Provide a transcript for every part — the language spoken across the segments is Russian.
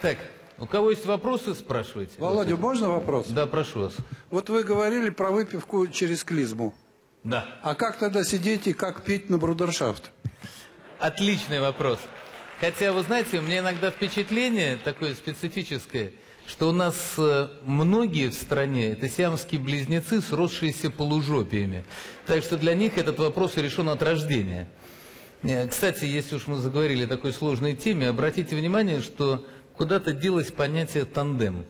Так, у кого есть вопросы, спрашивайте. Володя, можно вопрос? Да, прошу вас. Вот вы говорили про выпивку через клизму. Да. А как тогда сидеть и как пить на брудершафт? Отличный вопрос. Хотя, вы знаете, у меня иногда впечатление такое специфическое, что у нас многие в стране это сиамские близнецы, сросшиеся полужопиями. Так что для них этот вопрос решен от рождения. Кстати, если уж мы заговорили о такой сложной теме, обратите внимание, что куда-то делось понятие тандем.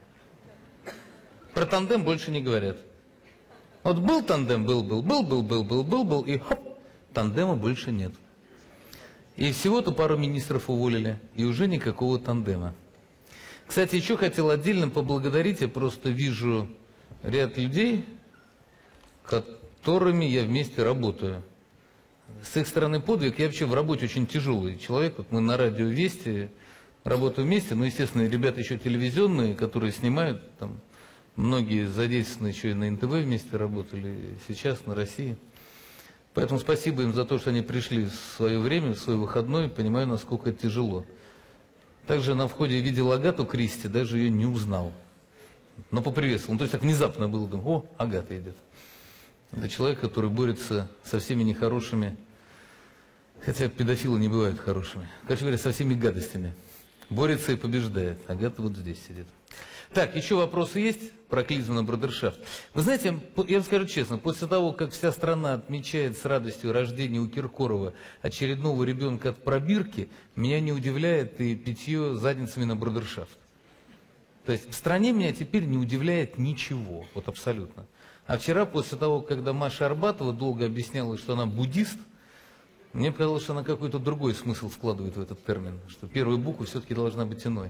Про тандем больше не говорят. Вот был тандем, был, и хоп, тандема больше нет. И всего-то пару министров уволили, и уже никакого тандема. Кстати, еще хотел отдельно поблагодарить, я просто вижу ряд людей, которыми я вместе работаю. С их стороны подвиг, я вообще в работе очень тяжелый человек, вот мы на радио Вести работаем вместе, но, естественно, ребята еще телевизионные, которые снимают, там, многие задействованы еще и на НТВ вместе работали, сейчас на России. Поэтому спасибо им за то, что они пришли в свое время, в свой выходной, понимаю, насколько это тяжело. Также на входе видел Агату Кристи, даже ее не узнал. Но поприветствовал. Ну, то есть так внезапно было, думаю, о, Агата идет. Это человек, который борется со всеми нехорошими, хотя педофилы не бывают хорошими. Короче говоря, со всеми гадостями. Борется и побеждает. Агата вот здесь сидит. Так, еще вопросы есть про клизму на брудершафт? Вы знаете, я вам скажу честно, после того, как вся страна отмечает с радостью рождение у Киркорова очередного ребенка от пробирки, меня не удивляет и питье задницами на брудершафт. То есть в стране меня теперь не удивляет ничего, вот абсолютно. А вчера, после того, когда Маша Арбатова долго объясняла, что она буддист, мне показалось, что она какой-то другой смысл вкладывает в этот термин, что первая буква все-таки должна быть иной.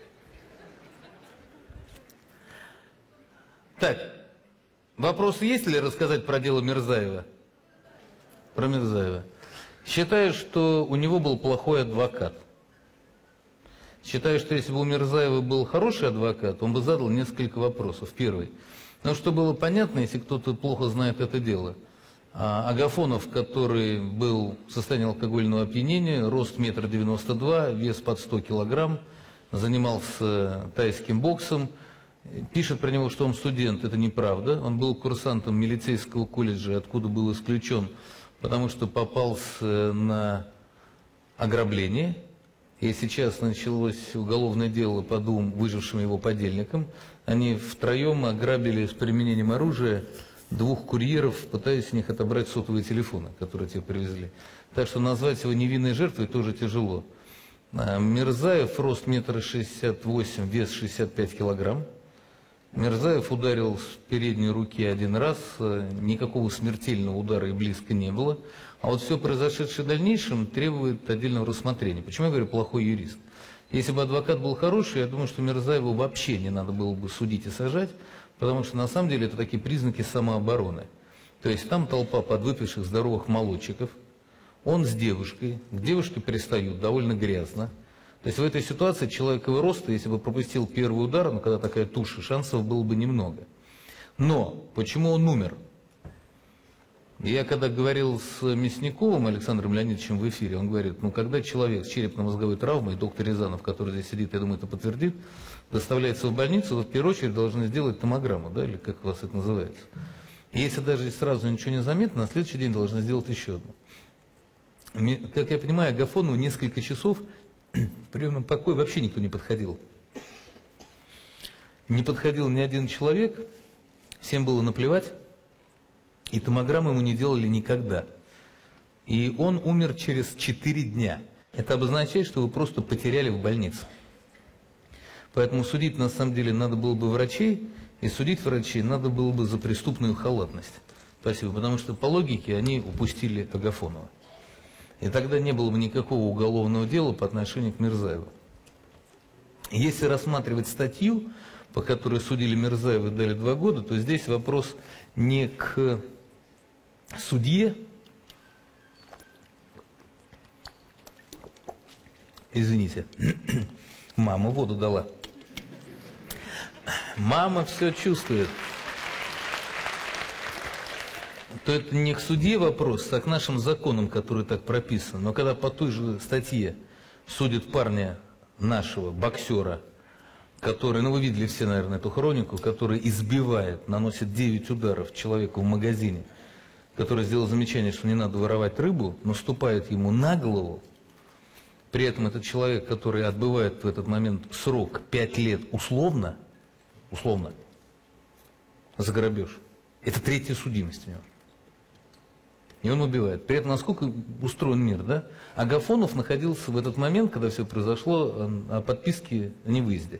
Так, вопросы есть ли рассказать про дело Мирзаева? Про Мирзаева. Считаю, что у него был плохой адвокат. Считаю, что если бы у Мирзаева был хороший адвокат, он бы задал несколько вопросов. Первый. Но что было понятно, если кто-то плохо знает это дело. Агафонов, который был в состоянии алкогольного опьянения, рост 1,92 м, вес под 100 килограмм, занимался тайским боксом, пишет про него, что он студент, это неправда. Он был курсантом милицейского колледжа, откуда был исключен, потому что попался на ограбление. И сейчас началось уголовное дело по двум выжившим его подельникам. Они втроем ограбили с применением оружия 2 курьеров, пытаясь у них отобрать сотовые телефоны, которые те привезли. Так что назвать его невинной жертвой тоже тяжело. Мирзаев, рост 1,68 м, вес 65 килограмм. Мирзаев ударил с передней руки 1 раз, никакого смертельного удара и близко не было. А вот все произошедшее в дальнейшем требует отдельного рассмотрения. Почему я говорю плохой юрист? Если бы адвокат был хороший, я думаю, что Мирзаеву вообще не надо было бы судить и сажать, потому что на самом деле это такие признаки самообороны. То есть там толпа подвыпивших здоровых молодчиков, он с девушкой, к девушке пристают довольно грязно. То есть в этой ситуации человек его роста, если бы пропустил первый удар, но когда такая туша, шансов было бы немного. Но почему он умер? Я когда говорил с Мясниковым Александром Леонидовичем в эфире, он говорит, ну когда человек с черепно-мозговой травмой, и доктор Рязанов, который здесь сидит, я думаю, это подтвердит, доставляется в больницу, то в первую очередь должны сделать томограмму, да, или как у вас это называется. И если даже сразу ничего не заметно, на следующий день должны сделать еще одну. Как я понимаю, Агафонову несколько часов в приемном покое вообще никто не подходил. Не подходил ни один человек, всем было наплевать. И томограмму ему не делали никогда. И он умер через 4 дня. Это обозначает, что вы просто потеряли в больнице. Поэтому судить на самом деле надо было бы врачей, и судить врачей надо было бы за преступную халатность. Спасибо. Потому что по логике они упустили Агафонова. И тогда не было бы никакого уголовного дела по отношению к Мирзаеву. Если рассматривать статью, по которой судили Мирзаева и дали 2 года, то здесь вопрос не к судье, извините, мама воду дала. Мама все чувствует. То это не к судье вопрос, а к нашим законам, которые так прописаны. Но когда по той же статье судят парня нашего боксера, который, ну вы видели все, наверное, эту хронику, который избивает, наносит 9 ударов человеку в магазине, который сделал замечание, что не надо воровать рыбу, наступает ему на голову. При этом этот человек, который отбывает в этот момент срок 5 лет условно за грабеж, это 3-я судимость у него. И он убивает. При этом, насколько устроен мир, да? Агафонов находился в этот момент, когда все произошло, о подписке о невыезде.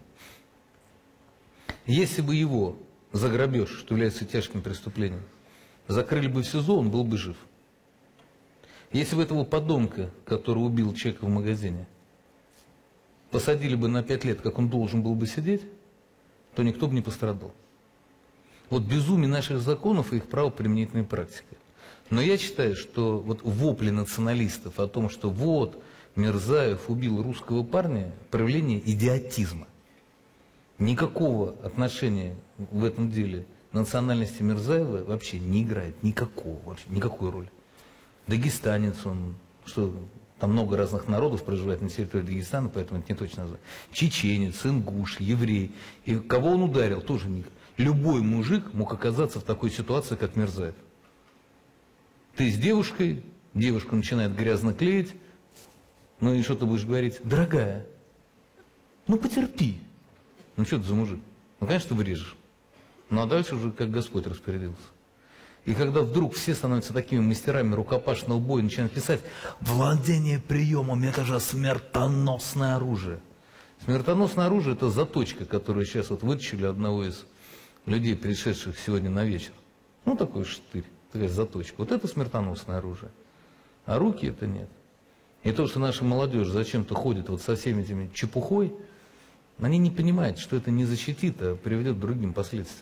Если бы его за грабеж, что является тяжким преступлением, закрыли бы в СИЗО, он был бы жив. Если бы этого подонка, который убил человека в магазине, посадили бы на 5 лет, как он должен был бы сидеть, то никто бы не пострадал. Вот безумие наших законов и их правоприменительной практики. Но я считаю, что вот вопли националистов о том, что вот Мирзаев убил русского парня, проявление идиотизма. Никакого отношения в этом деле национальности Мирзаева вообще не играет, никакой роли. Дагестанец он, что там много разных народов проживает на территории Дагестана, поэтому это не точно назвать. Чеченец, ингуш, еврей. И кого он ударил, тоже не. Любой мужик мог оказаться в такой ситуации, как Мирзаев. Ты с девушкой, девушка начинает грязно клеить, ну и что ты будешь говорить? Дорогая, ну потерпи. Ну что ты за мужик? Ну конечно ты вырежешь. Ну а дальше уже как Господь распорядился. И когда вдруг все становятся такими мастерами рукопашного боя, начинают писать: владение приемом — это же смертоносное оружие. Смертоносное оружие — это заточка, которую сейчас вот вытащили одного из людей, пришедших сегодня на вечер. Ну такой штырь. Такая заточка. Вот это смертоносное оружие. А руки это нет. И то, что наша молодежь зачем-то ходит вот со всеми этими чепухой, они не понимают, что это не защитит, а приведет к другим последствиям.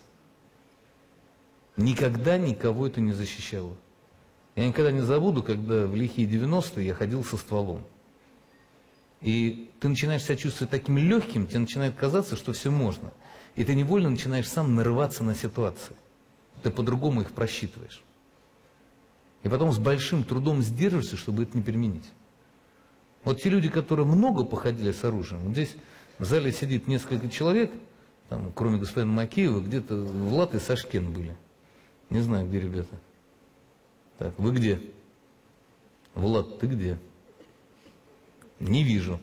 Никогда никого это не защищало. Я никогда не забуду, когда в лихие 90-е я ходил со стволом. И ты начинаешь себя чувствовать таким легким, тебе начинает казаться, что все можно. И ты невольно начинаешь сам нарываться на ситуации. Ты по-другому их просчитываешь. И потом с большим трудом сдерживаешься, чтобы это не применить. Вот те люди, которые много походили с оружием, вот здесь в зале сидит несколько человек, там, кроме господина Макеева, где-то Влад и Сашкен были. Не знаю, где ребята. Так, вы где? Влад, ты где? Не вижу.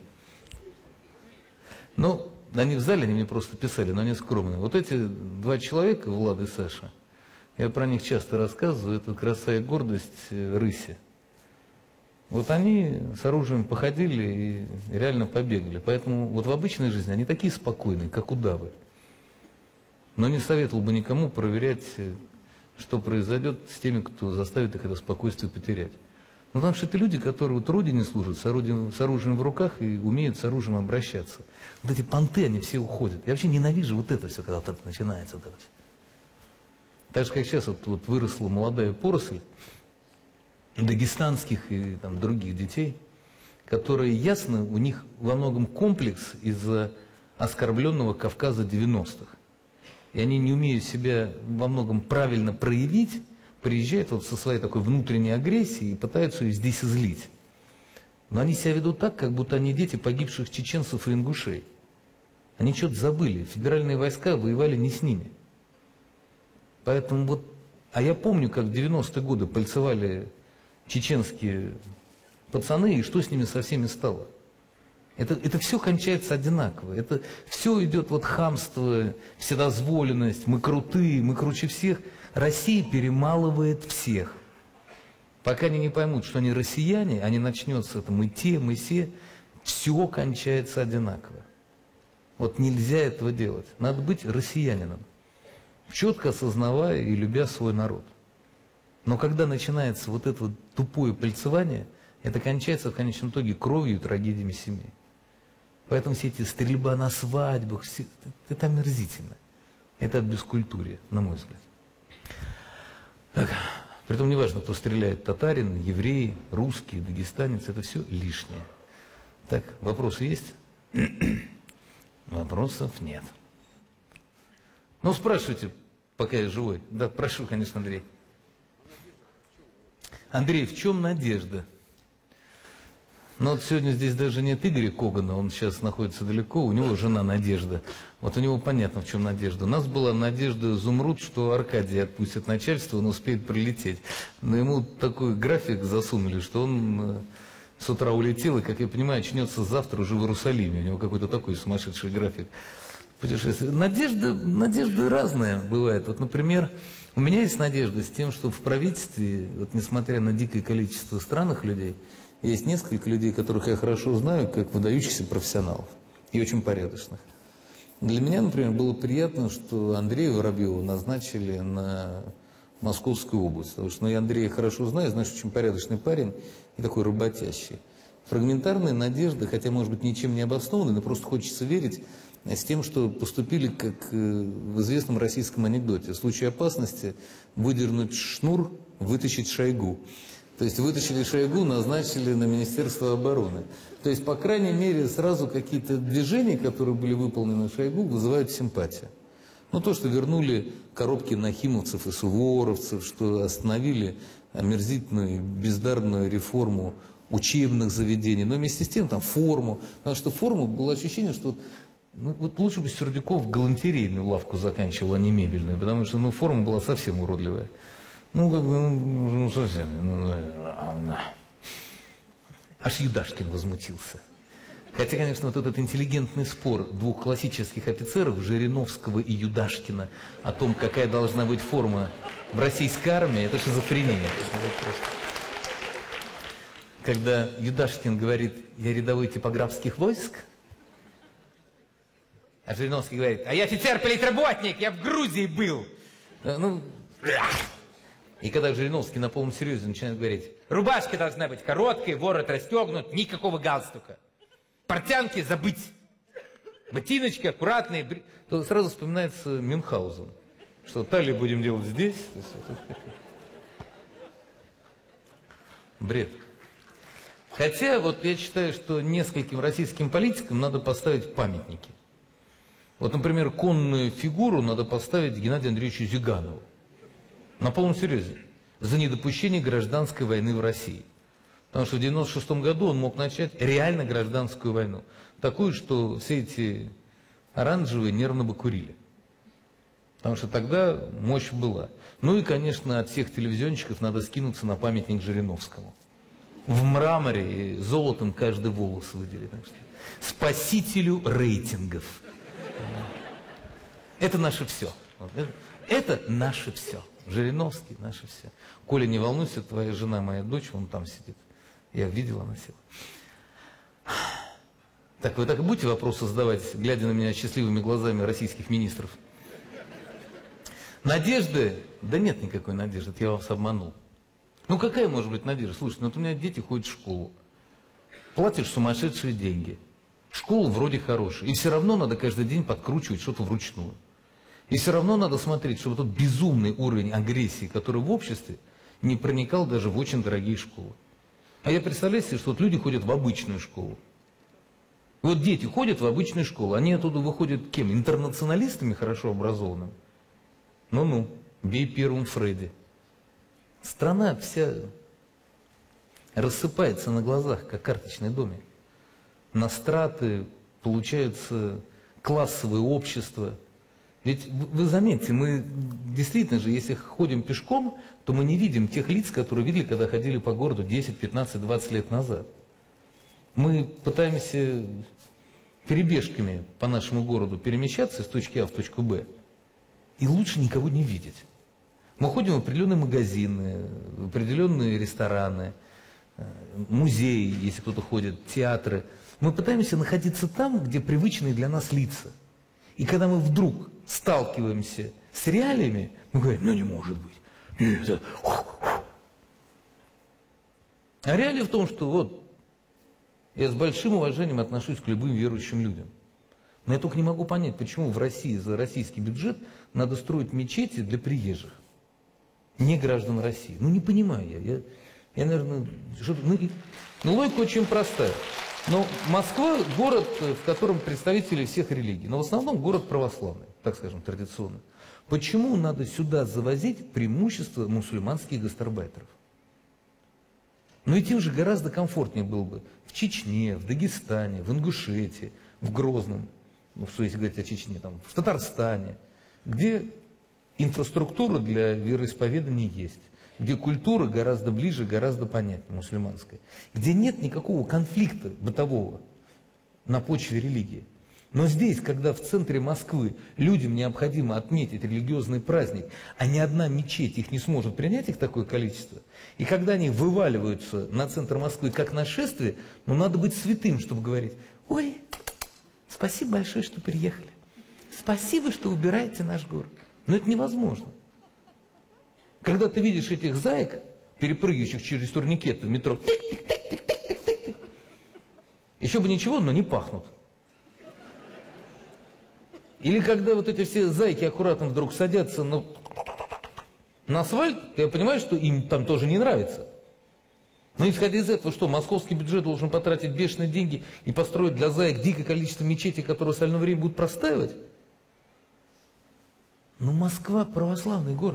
Ну, они в зале, они мне просто писали, но они скромные. Вот эти 2 человека, Влад и Саша, я про них часто рассказываю, это краса и гордость рыси. Вот они с оружием походили и реально побегали. Поэтому вот в обычной жизни они такие спокойные, как удавы. Но не советовал бы никому проверять, что произойдет с теми, кто заставит их это спокойствие потерять. Ну, потому что это люди, которые вот Родине служат, с оружием в руках и умеют с оружием обращаться. Вот эти понты, они все уходят. Я вообще ненавижу вот это все, когда вот это начинается. Вот это. Так же, как сейчас вот выросла молодая поросль дагестанских и там, других детей, которые, ясно, у них во многом комплекс из-за оскорбленного Кавказа 90-х. И они не умеют себя во многом правильно проявить, приезжают вот со своей такой внутренней агрессией и пытаются ее здесь излить. Но они себя ведут так, как будто они дети погибших чеченцев и ингушей. Они что-то забыли, федеральные войска воевали не с ними. Поэтому вот, а я помню, как в 90-е годы пальцевали чеченские пацаны, и что с ними со всеми стало. Это все кончается одинаково. Это все идет вот хамство, вседозволенность, мы крутые, мы круче всех. Россия перемалывает всех. Пока они не поймут, что они россияне, они начнется это мы те, мы все, все кончается одинаково. Вот нельзя этого делать. Надо быть россиянином, четко осознавая и любя свой народ. Но когда начинается вот это вот тупое пальцевание, это кончается в конечном итоге кровью и трагедиями семей. Поэтому все эти стрельба на свадьбах, это омерзительно. Это от бескультурья, на мой взгляд. Так, притом неважно, кто стреляет, татарин, еврей, русский, дагестанец, это все лишнее. Так, вопросы есть? Вопросов нет. Ну, спрашивайте, пока я живой. Да, прошу, конечно, Андрей. Андрей, в чем надежда? Но вот сегодня здесь даже нет Игоря Когана, он сейчас находится далеко, у него жена Надежда. Вот у него понятно, в чем надежда. У нас была надежда Зумруд, что Аркадий отпустит начальство, он успеет прилететь. Но ему такой график засунули, что он с утра улетел, и, как я понимаю, очнется завтра уже в Иерусалиме. У него какой-то такой сумасшедший график путешествия. Надежда разная бывает. Вот, например, у меня есть надежда с тем, что в правительстве, вот, несмотря на дикое количество странных людей, есть несколько людей, которых я хорошо знаю, как выдающихся профессионалов и очень порядочных. Для меня, например, было приятно, что Андрея Воробьева назначили на Московскую область. Потому что я Андрея хорошо знаю, знаешь, очень порядочный парень и такой работящий. Фрагментарная надежда, хотя, может быть, ничем не обоснованная, но просто хочется верить с тем, что поступили, как в известном российском анекдоте. В случае опасности выдернуть шнур, вытащить Шойгу. То есть вытащили Шойгу, назначили на Министерство обороны. То есть, по крайней мере, сразу какие-то движения, которые были выполнены Шойгу, вызывают симпатию. Ну, то, что вернули коробки нахимовцев и суворовцев, что остановили омерзительную, бездарную реформу учебных заведений, но вместе с тем там форму. Потому что форма, было ощущение, что вот лучше бы Сердюков галантерейную лавку заканчивал, а не мебельную, потому что форма была совсем уродливая. Совсем. Аж Юдашкин возмутился. Хотя, конечно, вот этот интеллигентный спор двух классических офицеров, Жириновского и Юдашкина, о том, какая должна быть форма в российской армии, это шизофрения. Когда Юдашкин говорит: я рядовой типографских войск, а Жириновский говорит: а я офицер-политработник, я в Грузии был. И когда Жириновский на полном серьезе начинает говорить: рубашка должна быть короткой, ворот расстегнут, никакого галстука. Портянки забыть. Ботиночки аккуратные. То сразу вспоминается Мюнхгаузен. Что талию будем делать здесь. Бред. Хотя вот я считаю, что нескольким российским политикам надо поставить памятники. Вот, например, конную фигуру надо поставить Геннадию Андреевичу Зюганову. На полном серьезе. За недопущение гражданской войны в России. Потому что в 1996 году он мог начать реально гражданскую войну. Такую, что все эти оранжевые нервно бы курили. Потому что тогда мощь была. Ну и, конечно, от всех телевизионщиков надо скинуться на памятник Жириновскому. В мраморе и золотом каждый волос выделит. Спасителю рейтингов. Это наше все. Это наше все. Жириновский, наше все. Коля, не волнуйся, твоя жена, моя дочь, вон там сидит. Я видел, она села. Так, вы так и будете вопросы задавать, глядя на меня счастливыми глазами российских министров? Надежды? Да нет никакой надежды, это я вас обманул. Ну какая может быть надежда? Слушайте, вот у меня дети ходят в школу. Платишь сумасшедшие деньги. Школа вроде хорошая. И все равно надо каждый день подкручивать что-то вручную. И все равно надо смотреть, чтобы тот безумный уровень агрессии, который в обществе, не проникал даже в очень дорогие школы. А я представляю себе, что вот люди ходят в обычную школу. И вот дети ходят в обычную школу, они оттуда выходят кем? Интернационалистами хорошо образованными? Ну-ну, бей первым Фредди. Страна вся рассыпается на глазах, как карточный домик. На страты получаются классовые общества. Ведь вы заметьте, мы действительно же, если ходим пешком, то мы не видим тех лиц, которые видели, когда ходили по городу 10, 15, 20 лет назад. Мы пытаемся перебежками по нашему городу перемещаться из точки А в точку Б, и лучше никого не видеть. Мы ходим в определенные магазины, в определенные рестораны, музеи, если кто-то ходит, театры. Мы пытаемся находиться там, где привычные для нас лица. И когда мы вдруг сталкиваемся с реалиями, мы говорим: ну не может быть. Нет. А реалия в том, что вот я с большим уважением отношусь к любым верующим людям. Но я только не могу понять, почему в России за российский бюджет надо строить мечети для приезжих, не граждан России. Ну не понимаю я наверное, логика очень простая. Но Москва – город, в котором представители всех религий, но в основном город православный, так скажем, традиционный. Почему надо сюда завозить преимущество мусульманских гастарбайтеров? Но и тем же гораздо комфортнее было бы в Чечне, в Дагестане, в Ингушетии, в Грозном, ну, что если говорить о Чечне, там, в Татарстане, где инфраструктура для вероисповедания есть, где культура гораздо ближе, гораздо понятнее мусульманская, где нет никакого конфликта бытового на почве религии. Но здесь, когда в центре Москвы людям необходимо отметить религиозный праздник, а ни одна мечеть их не сможет принять, их такое количество, и когда они вываливаются на центр Москвы как нашествие, ну надо быть святым, чтобы говорить: ой, спасибо большое, что приехали, спасибо, что убираете наш город. Но это невозможно. Когда ты видишь этих заек, перепрыгивающих через турникеты в метро, еще бы ничего, но не пахнут. Или когда вот эти все зайки аккуратно вдруг садятся на асфальт, я понимаю, что им там тоже не нравится. Но исходя из этого, что московский бюджет должен потратить бешеные деньги и построить для заек дикое количество мечетей, которые в остальное время будут простаивать? Но Москва православный город.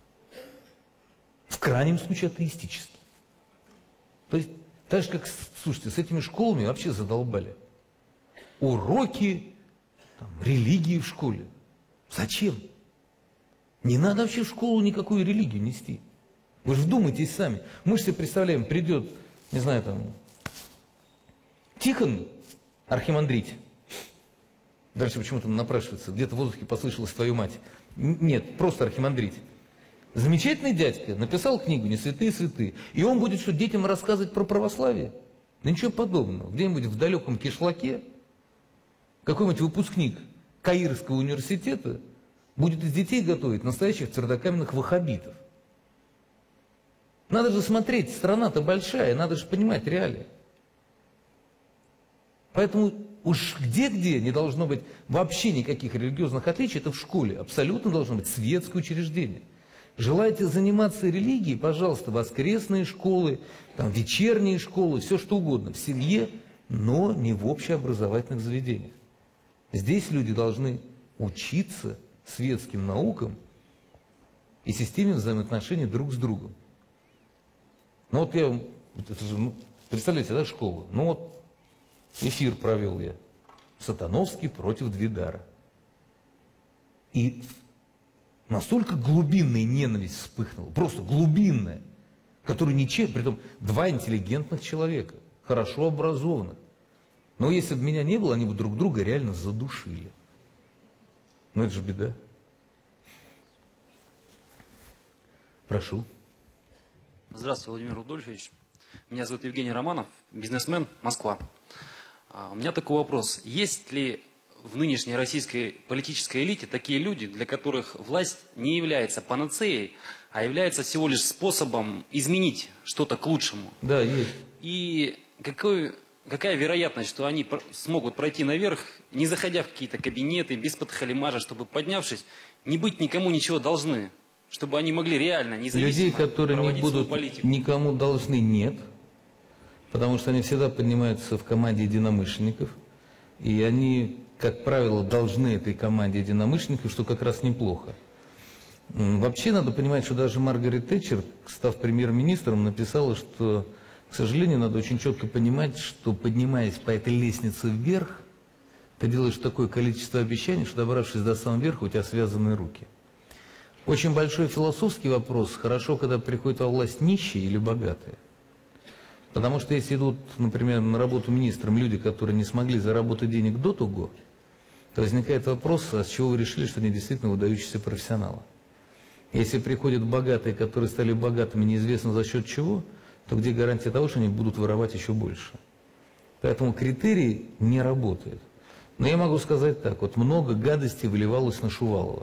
В крайнем случае атеистический. То есть, так же как, слушайте, с этими школами вообще задолбали. Уроки религии в школе. Зачем? Не надо вообще в школу никакую религию нести. Вы же вдумайтесь сами. Мы же себе представляем, придет, не знаю, там, Тихон архимандрит. Дальше почему-то напрашивается. Где-то в воздухе послышалась твою мать. Нет, просто архимандрит. Замечательный дядька, написал книгу «Не святые святые». И он будет что, детям рассказывать про православие? Да ничего подобного. Где-нибудь в далеком кишлаке какой-нибудь выпускник Каирского университета будет из детей готовить настоящих твердокаменных ваххабитов. Надо же смотреть, страна-то большая, надо же понимать реалии. Поэтому уж где-где не должно быть вообще никаких религиозных отличий, это в школе. Абсолютно должно быть светское учреждение. Желаете заниматься религией, пожалуйста, воскресные школы, там, вечерние школы, все что угодно, в семье, но не в общеобразовательных заведениях. Здесь люди должны учиться светским наукам и системе взаимоотношений друг с другом. Ну вот я, это же, представляете, да, школа? Ну вот эфир провел я. Сатановский против Двидара. И настолько глубинная ненависть вспыхнула, просто глубинная, которую ничем, притом два интеллигентных человека, хорошо образованных. Но если бы меня не было, они бы друг друга реально задушили. Ну это же беда. Прошу. Здравствуйте, Владимир Рудольфович. Меня зовут Евгений Романов, бизнесмен, Москва. У меня такой вопрос. Есть ли в нынешней российской политической элите такие люди, для которых власть не является панацеей, а является всего лишь способом изменить что-то к лучшему? Да, есть. И какая вероятность, что они смогут пройти наверх, не заходя в какие-то кабинеты, без подхалимажа, чтобы, поднявшись, не быть никому ничего должны? Чтобы они могли реально независимо людей, которые не проводить свою будут политику? никому должны, нет. Потому что они всегда поднимаются в команде единомышленников. И они, как правило, должны этой команде единомышленников, что как раз неплохо. Вообще надо понимать, что даже Маргарет Тэтчер, став премьер-министром, написала, что, к сожалению, надо очень четко понимать, что, поднимаясь по этой лестнице вверх, ты делаешь такое количество обещаний, что, добравшись до самого верха, у тебя связаны руки. Очень большой философский вопрос, хорошо, когда приходят во власть нищие или богатые. Потому что если идут, например, на работу министром люди, которые не смогли заработать денег до того, то возникает вопрос, а с чего вы решили, что они действительно выдающиеся профессионалы. Если приходят богатые, которые стали богатыми неизвестно за счет чего, то где гарантия того, что они будут воровать еще больше? Поэтому критерий не работает. Но я могу сказать так, вот много гадостей выливалось на Шувалова.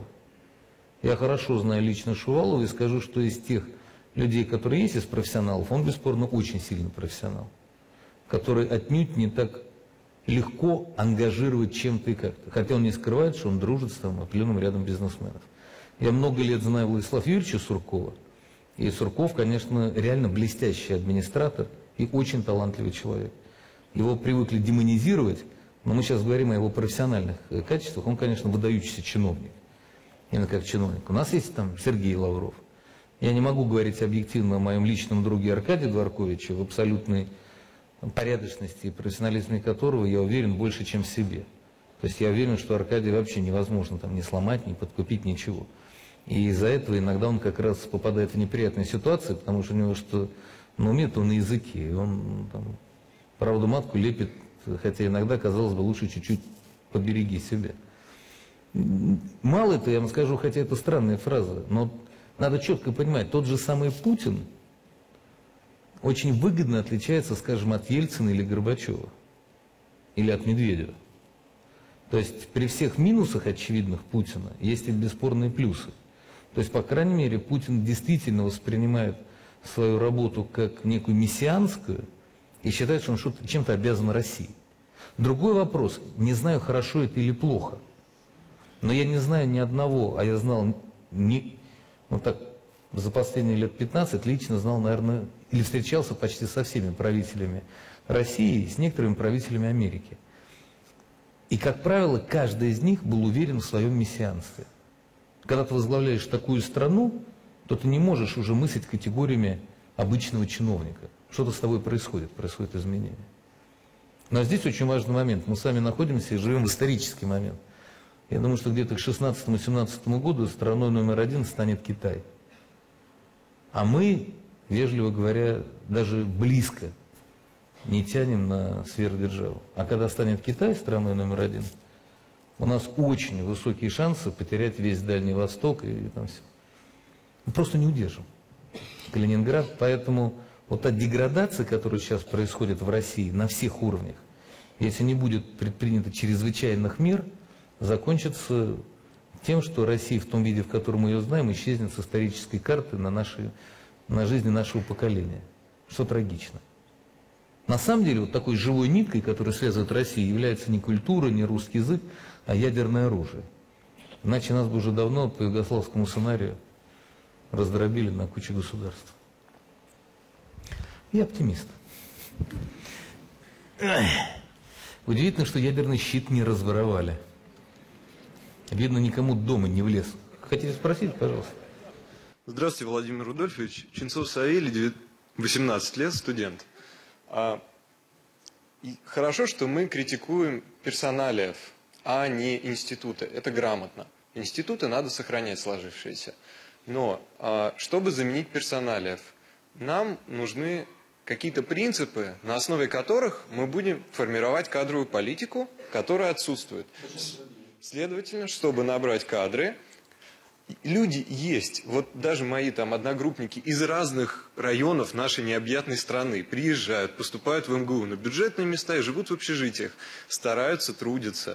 Я хорошо знаю лично Шувалова и скажу, что из тех людей, которые есть из профессионалов, он бесспорно очень сильный профессионал, который отнюдь не так легко ангажировать чем-то и как-то. Хотя он не скрывает, что он дружит с там определенным рядом бизнесменов. Я много лет знаю Владислава Юрьевича Суркова, и Сурков, конечно, реально блестящий администратор и очень талантливый человек. Его привыкли демонизировать, но мы сейчас говорим о его профессиональных качествах. Он, конечно, выдающийся чиновник. Именно как чиновник. У нас есть там Сергей Лавров. Я не могу говорить объективно о моем личном друге Аркадии Дворковиче, в абсолютной порядочности и профессионализме которого я уверен больше, чем в себе. То есть я уверен, что Аркадия вообще невозможно там ни сломать, ни подкупить, ничего. И из-за этого иногда он как раз попадает в неприятные ситуации, потому что у него что на уме, то на языке. И он там, правду матку лепит, хотя иногда, казалось бы, лучше чуть-чуть побереги себя. Мало это, я вам скажу, хотя это странная фраза, но надо четко понимать, тот же самый Путин очень выгодно отличается, скажем, от Ельцина или Горбачева, или от Медведева. То есть при всех минусах очевидных Путина есть и бесспорные плюсы. То есть, по крайней мере, Путин действительно воспринимает свою работу как некую мессианскую и считает, что он чем-то обязан России. Другой вопрос, не знаю, хорошо это или плохо, но я не знаю ни одного, а я знал, за последние лет 15 лично знал, наверное, или встречался почти со всеми правителями России и с некоторыми правителями Америки. И, как правило, каждый из них был уверен в своем мессианстве. Когда ты возглавляешь такую страну, то ты не можешь уже мыслить категориями обычного чиновника. Что-то с тобой происходит изменение. Но здесь очень важный момент. Мы с вами находимся и живем в исторический момент. Я думаю, что где-то к 16-17 году страной номер 1 станет Китай. А мы, вежливо говоря, даже близко не тянем на сверхдержаву. А когда станет Китай страной номер 1, у нас очень высокие шансы потерять весь Дальний Восток и там все. Мы просто не удержим Калининград. Поэтому вот та деградация, которая сейчас происходит в России на всех уровнях, если не будет предпринято чрезвычайных мер, закончится тем, что Россия в том виде, в котором мы ее знаем, исчезнет с исторической карты на жизни нашего поколения. Что трагично. На самом деле, вот такой живой ниткой, которая связывает Россию, является не культура, не русский язык, а ядерное оружие. Иначе нас бы уже давно по югославскому сценарию раздробили на кучу государств. Я оптимист. Удивительно, что ядерный щит не разворовали. Видно, никому дома не влез. Хотите спросить, пожалуйста? Здравствуйте, Владимир Рудольфович. Ченцов Савелий, 18 лет, студент. И хорошо, что мы критикуем персоналиев, а не институты. Это грамотно. Институты надо сохранять сложившиеся. Но чтобы заменить персоналиев, нам нужны какие-то принципы, на основе которых мы будем формировать кадровую политику, которая отсутствует. Следовательно, чтобы набрать кадры, люди есть. Вот даже мои там одногруппники из разных районов нашей необъятной страны приезжают, поступают в МГУ на бюджетные места и живут в общежитиях, стараются, трудятся.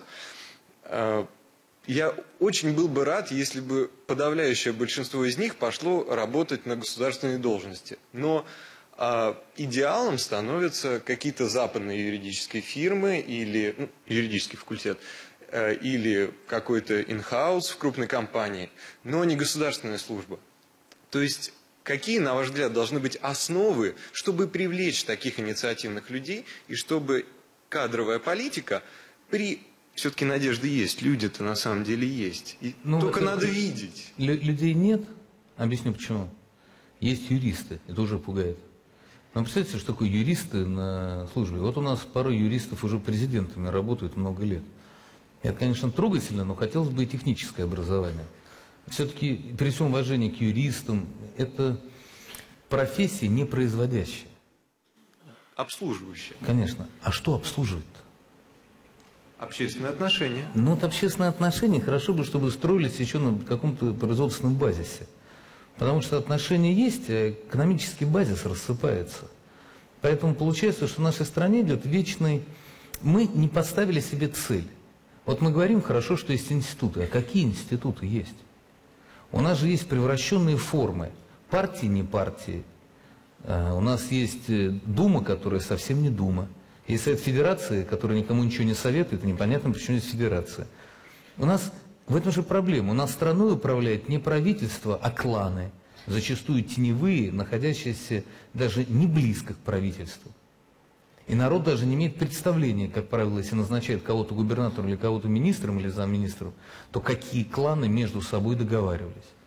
Я очень был бы рад, если бы подавляющее большинство из них пошло работать на государственные должности. Но идеалом становятся какие-то западные юридические фирмы или юридический факультет, или какой-то in-house в крупной компании, но не государственная служба. То есть, какие, на ваш взгляд, должны быть основы, чтобы привлечь таких инициативных людей, и чтобы кадровая политика все-таки надежда есть, люди-то на самом деле есть. И только надо видеть. Людей нет. Объясню почему. Есть юристы, это уже пугает. Но представьте, что такое юристы на службе. Вот у нас пару юристов уже президентами работают много лет. Это, конечно, трогательно, но хотелось бы и техническое образование. Все-таки, при всем уважении к юристам, это профессия непроизводящая. Обслуживающая. Конечно. А что обслуживает? Общественные отношения. Ну, вот общественные отношения хорошо бы, чтобы строились еще на каком-то производственном базисе. Потому что отношения есть, а экономический базис рассыпается. Поэтому получается, что в нашей стране идет вечный... Мы не поставили себе цель. Вот мы говорим хорошо, что есть институты. А какие институты есть? У нас же есть превращенные формы. Партии, не партии. У нас есть Дума, которая совсем не Дума. Есть Совет Федерации, который никому ничего не советует, и непонятно, почему есть Федерация. У нас в этом же проблема. У нас страной управляет не правительство, а кланы. Зачастую теневые, находящиеся даже не близко к правительству. И народ даже не имеет представления, как правило, если назначает кого-то губернатором или кого-то министром или замминистром, то какие кланы между собой договаривались.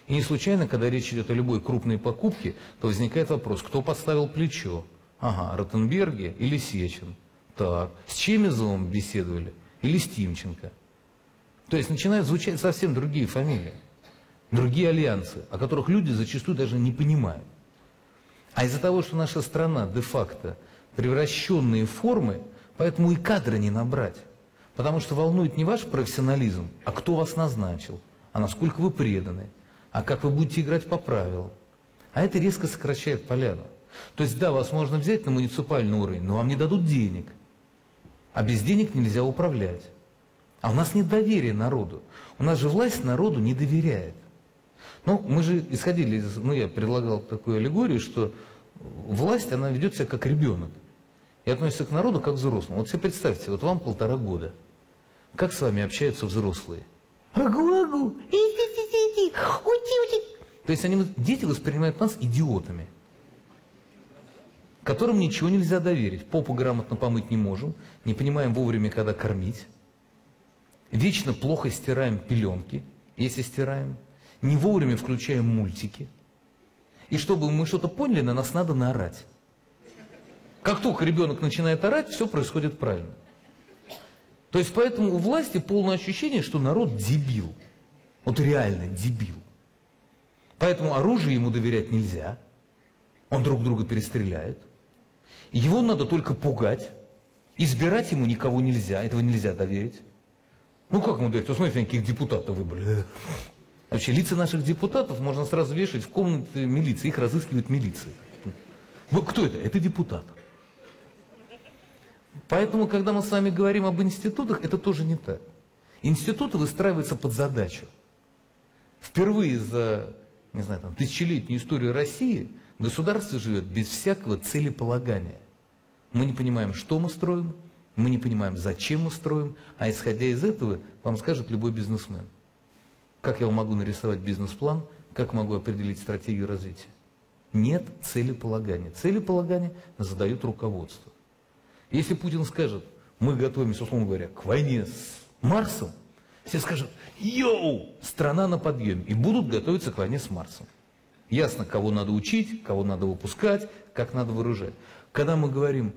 И не случайно, когда речь идет о любой крупной покупке, то возникает вопрос, кто подставил плечо? Ага, Ротенберги или Сечин? Так, с Чемизовым беседовали? Или с Тимченко? То есть начинают звучать совсем другие фамилии, другие альянсы, о которых люди зачастую даже не понимают. А из-за того, что наша страна де-факто превращенные формы, поэтому и кадры не набрать. Потому что волнует не ваш профессионализм, а кто вас назначил, а насколько вы преданы, а как вы будете играть по правилам. А это резко сокращает поляну. То есть, да, вас можно взять на муниципальный уровень, но вам не дадут денег. А без денег нельзя управлять. А у нас нет доверия народу. У нас же власть народу не доверяет. Ну, мы же исходили из... Ну, я предлагал такую аллегорию, что власть, она ведет себя как ребенок. И относится к народу как к взрослому. Вот себе представьте, вот вам 1,5 года. Как с вами общаются взрослые? Агу-агу, иди-иди-иди, уйди-уйди. То есть дети воспринимают нас идиотами, которым ничего нельзя доверить. Попу грамотно помыть не можем, не понимаем вовремя, когда кормить. Вечно плохо стираем пеленки, если стираем. Не вовремя включаем мультики. И чтобы мы что-то поняли, на нас надо наорать. Как только ребенок начинает орать, все происходит правильно. То есть поэтому у власти полное ощущение, что народ дебил. Вот реально дебил. Поэтому оружие ему доверять нельзя. Он друг друга перестреляет. Его надо только пугать. Избирать ему никого нельзя. Этого нельзя доверить. Ну как ему доверить? Посмотрите, каких депутатов выбрали. Вообще, лица наших депутатов можно сразу вешать в комнате милиции. Их разыскивает милиция. Ну, кто это? Это депутат. Поэтому, когда мы с вами говорим об институтах, это тоже не так. Институты выстраиваются под задачу. Впервые за, не знаю, там, тысячелетнюю историю России государство живет без всякого целеполагания. Мы не понимаем, что мы строим, мы не понимаем, зачем мы строим, а исходя из этого вам скажет любой бизнесмен. Как я могу нарисовать бизнес-план, как могу определить стратегию развития? Нет целеполагания. Целеполагание задают руководство. Если Путин скажет, мы готовимся, условно говоря, к войне с Марсом, все скажут, йоу, страна на подъеме, и будут готовиться к войне с Марсом. Ясно, кого надо учить, кого надо выпускать, как надо вооружать. Когда мы говорим,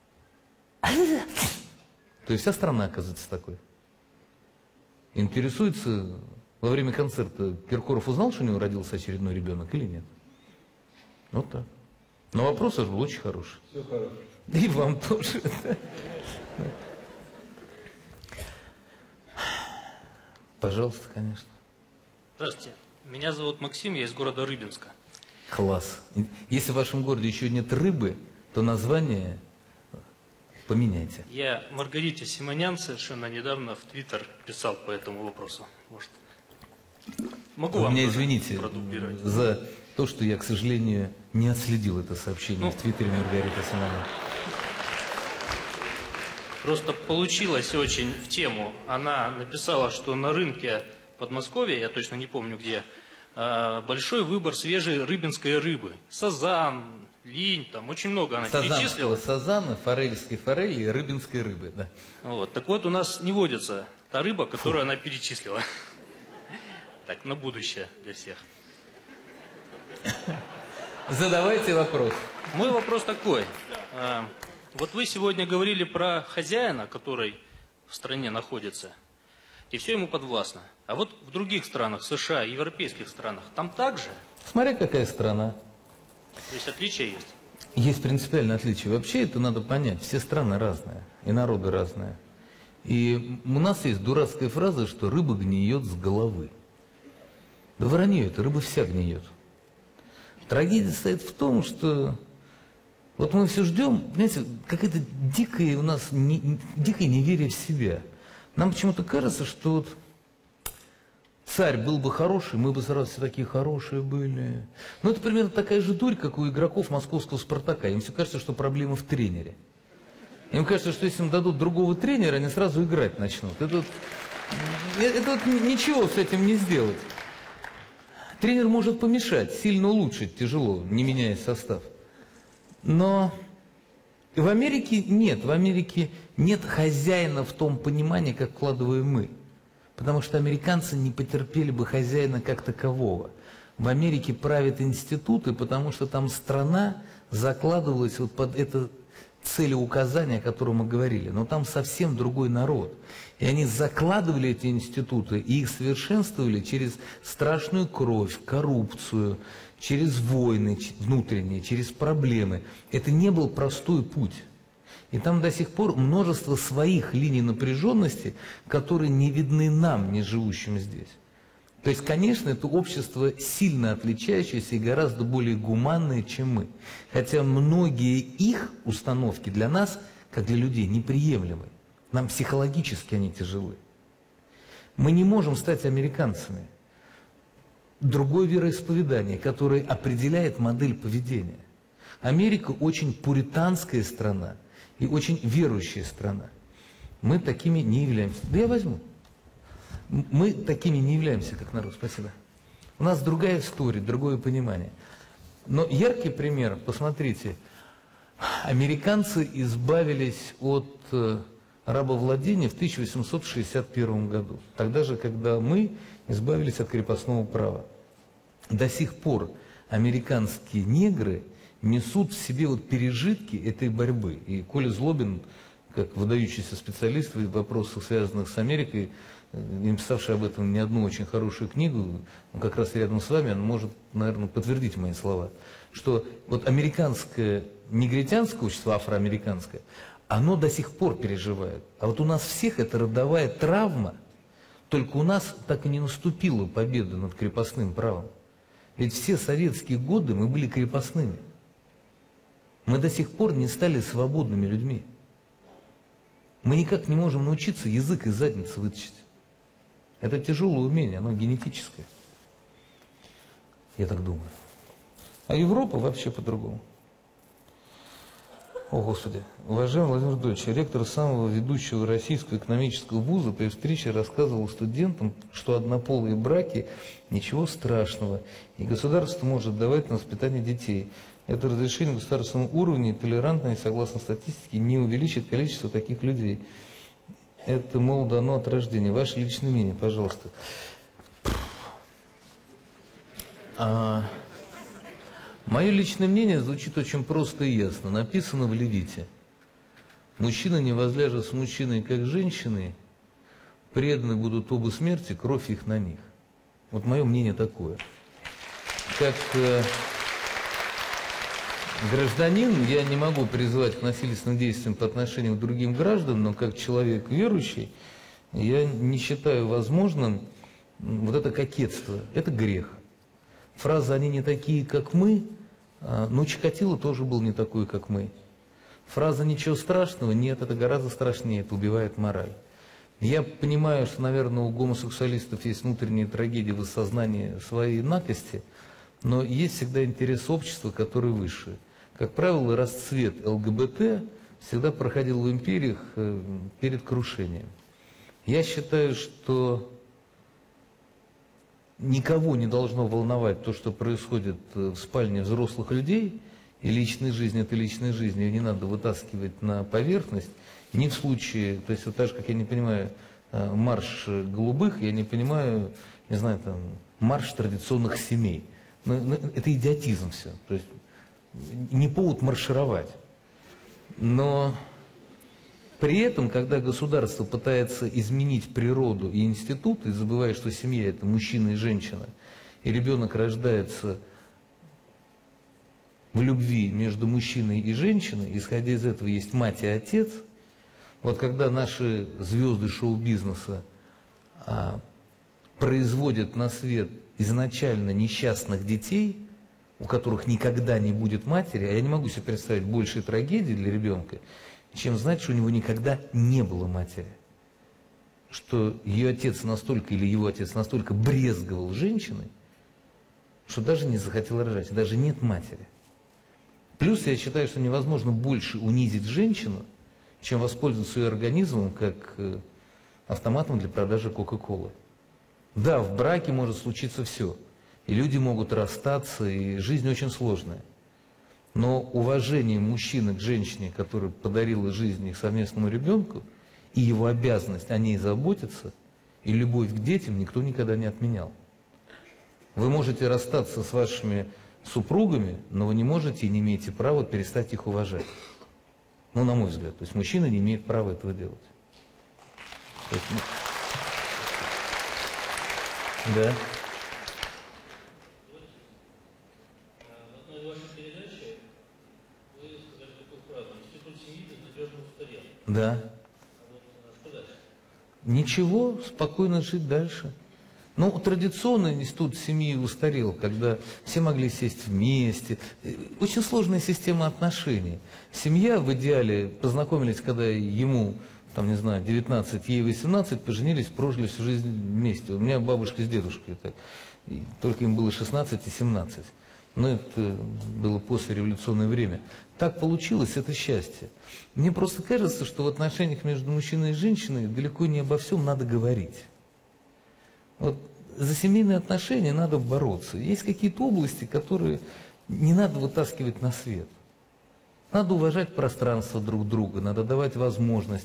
то есть вся страна оказывается такой. Интересуется, во время концерта Киркоров узнал, что у него родился очередной ребенок или нет? Вот так. Но вопрос был очень хороший. Все хорошо. И вам тоже. Пожалуйста, конечно. Здравствуйте. Меня зовут Максим, я из города Рыбинска. Класс. Если в вашем городе еще нет рыбы, то название поменяйте. Я Маргарите Симонян совершенно недавно в Твиттер писал по этому вопросу. Может, могу Вы вам меня тоже извините продублировать? за то, что я, к сожалению, не отследил это сообщение в Твиттере Маргариты Симонян. Просто получилось очень в тему. Она написала, что на рынке Подмосковья, я точно не помню где, большой выбор свежей рыбинской рыбы. Сазан, линь, там очень много она перечислила. Сазана, форельской форели и рыбинской рыбы. Да. Вот. Так вот, у нас не водится та рыба, которую она перечислила. Так, на будущее для всех. Задавайте вопрос. Мой вопрос такой. Вот вы сегодня говорили про хозяина, который в стране находится, и все ему подвластно. А вот в других странах, США, европейских странах, там также? Смотря какая страна. То есть отличия есть? Есть принципиальное отличие. Вообще это надо понять. Все страны разные, и народы разные. И у нас есть дурацкая фраза, что рыба гниет с головы. Да вранье это, рыба вся гниет. Трагедия состоит в том, что вот мы все ждем, понимаете, какая-то дикая у нас дикое неверие в себя. Нам почему-то кажется, что вот царь был бы хороший, мы бы сразу все такие хорошие были. Ну, это примерно такая же дурь, как у игроков московского «Спартака». Им все кажется, что проблема в тренере. Им кажется, что если им дадут другого тренера, они сразу играть начнут. Это вот ничего с этим не сделать. Тренер может помешать, сильно улучшить тяжело, не меняя состав. Но в Америке нет. В Америке нет хозяина в том понимании, как вкладываем мы. Потому что американцы не потерпели бы хозяина как такового. В Америке правят институты, потому что там страна закладывалась вот под это целеуказание, о котором мы говорили. Но там совсем другой народ. И они закладывали эти институты и их совершенствовали через страшную кровь, коррупцию, через войны внутренние, через проблемы. Это не был простой путь. И там до сих пор множество своих линий напряженности, которые не видны нам, не живущим здесь. То есть, конечно, это общество сильно отличающееся и гораздо более гуманное, чем мы. Хотя многие их установки для нас, как для людей, неприемлемы. Нам психологически они тяжелы. Мы не можем стать американцами. Другое вероисповедание, которое определяет модель поведения. Америка очень пуританская страна и очень верующая страна. Мы такими не являемся. Да я возьму. Мы такими не являемся, как народ. Спасибо. У нас другая история, другое понимание. Но яркий пример, посмотрите, американцы избавились от рабовладения в 1861 году. Тогда же, когда мы избавились от крепостного права. До сих пор американские негры несут в себе вот пережитки этой борьбы. И Коля Злобин, как выдающийся специалист в вопросах, связанных с Америкой, написавший об этом не одну очень хорошую книгу, он как раз рядом с вами, он может, наверное, подтвердить мои слова, что вот американское, негритянское общество, афроамериканское, оно до сих пор переживает. А вот у нас всех это родовая травма, только у нас так и не наступила победа над крепостным правом. Ведь все советские годы мы были крепостными. Мы до сих пор не стали свободными людьми. Мы никак не можем научиться язык из задницы вытащить. Это тяжелое умение, оно генетическое. Я так думаю. А Европа вообще по-другому. О, Господи. Уважаемый Владимир Владимирович, ректор самого ведущего российского экономического вуза при встрече рассказывал студентам, что однополые браки ничего страшного, и государство может давать на воспитание детей. Это разрешение на государственном уровне, толерантное, согласно статистике, не увеличит количество таких людей. Это, мол, дано от рождения. Ваше личное мнение, пожалуйста. Мое личное мнение звучит очень просто и ясно. Написано в Левите. Мужчина не возляжет с мужчиной, как женщины, преданы будут оба смерти, кровь их на них. Вот мое мнение такое. Как гражданин я не могу призывать к насильственным действиям по отношению к другим гражданам, но как человек верующий, я не считаю возможным вот это кокетство. Это грех. Фраза «они не такие, как мы», но Чикатило тоже был не такой, как мы. Фраза «ничего страшного» — нет, это гораздо страшнее, это убивает мораль. Я понимаю, что, наверное, у гомосексуалистов есть внутренние трагедии в осознании своей накости, но есть всегда интерес общества, который выше. Как правило, расцвет ЛГБТ всегда проходил в империях перед крушением. Я считаю, что никого не должно волновать то, что происходит в спальне взрослых людей, и личная жизнь – это личная жизнь, ее не надо вытаскивать на поверхность. Ни в случае, то есть вот так же, как я не понимаю марш голубых, я не понимаю, не знаю, там, марш традиционных семей. Но это идиотизм все. То есть не повод маршировать. Но при этом, когда государство пытается изменить природу и институты, забывая, что семья – это мужчина и женщина, и ребенок рождается в любви между мужчиной и женщиной, исходя из этого есть мать и отец, вот когда наши звезды шоу-бизнеса производят на свет изначально несчастных детей, у которых никогда не будет матери, а я не могу себе представить большей трагедии для ребенка, чем знать, что у него никогда не было матери. Что ее отец настолько, или его отец настолько брезговал женщиной, что даже не захотел рожать, даже нет матери. Плюс я считаю, что невозможно больше унизить женщину, чем воспользоваться ее организмом как автоматом для продажи Кока-Колы. Да, в браке может случиться все. И люди могут расстаться, и жизнь очень сложная. Но уважение мужчины к женщине, которая подарила жизнь их совместному ребенку, и его обязанность о ней заботиться, и любовь к детям никто никогда не отменял. Вы можете расстаться с вашими супругами, но вы не можете и не имеете права перестать их уважать. Ну, на мой взгляд. То есть мужчина не имеет права этого делать. То есть, да. В одной вашей передаче вы сказали такую фразу: институт семьи безнадежно устарел. Да. Что дальше? Ничего, спокойно жить дальше. Ну, традиционный институт семьи устарел, когда все могли сесть вместе. Очень сложная система отношений. Семья в идеале познакомились, когда ему, там, не знаю, 19, ей 18, поженились, прожили всю жизнь вместе. У меня бабушка с дедушкой так. И только им было 16 и 17. Но это было послереволюционное время. Так получилось, это счастье. Мне просто кажется, что в отношениях между мужчиной и женщиной далеко не обо всем надо говорить. Вот за семейные отношения надо бороться. Есть какие-то области, которые не надо вытаскивать на свет. Надо уважать пространство друг друга, надо давать возможность.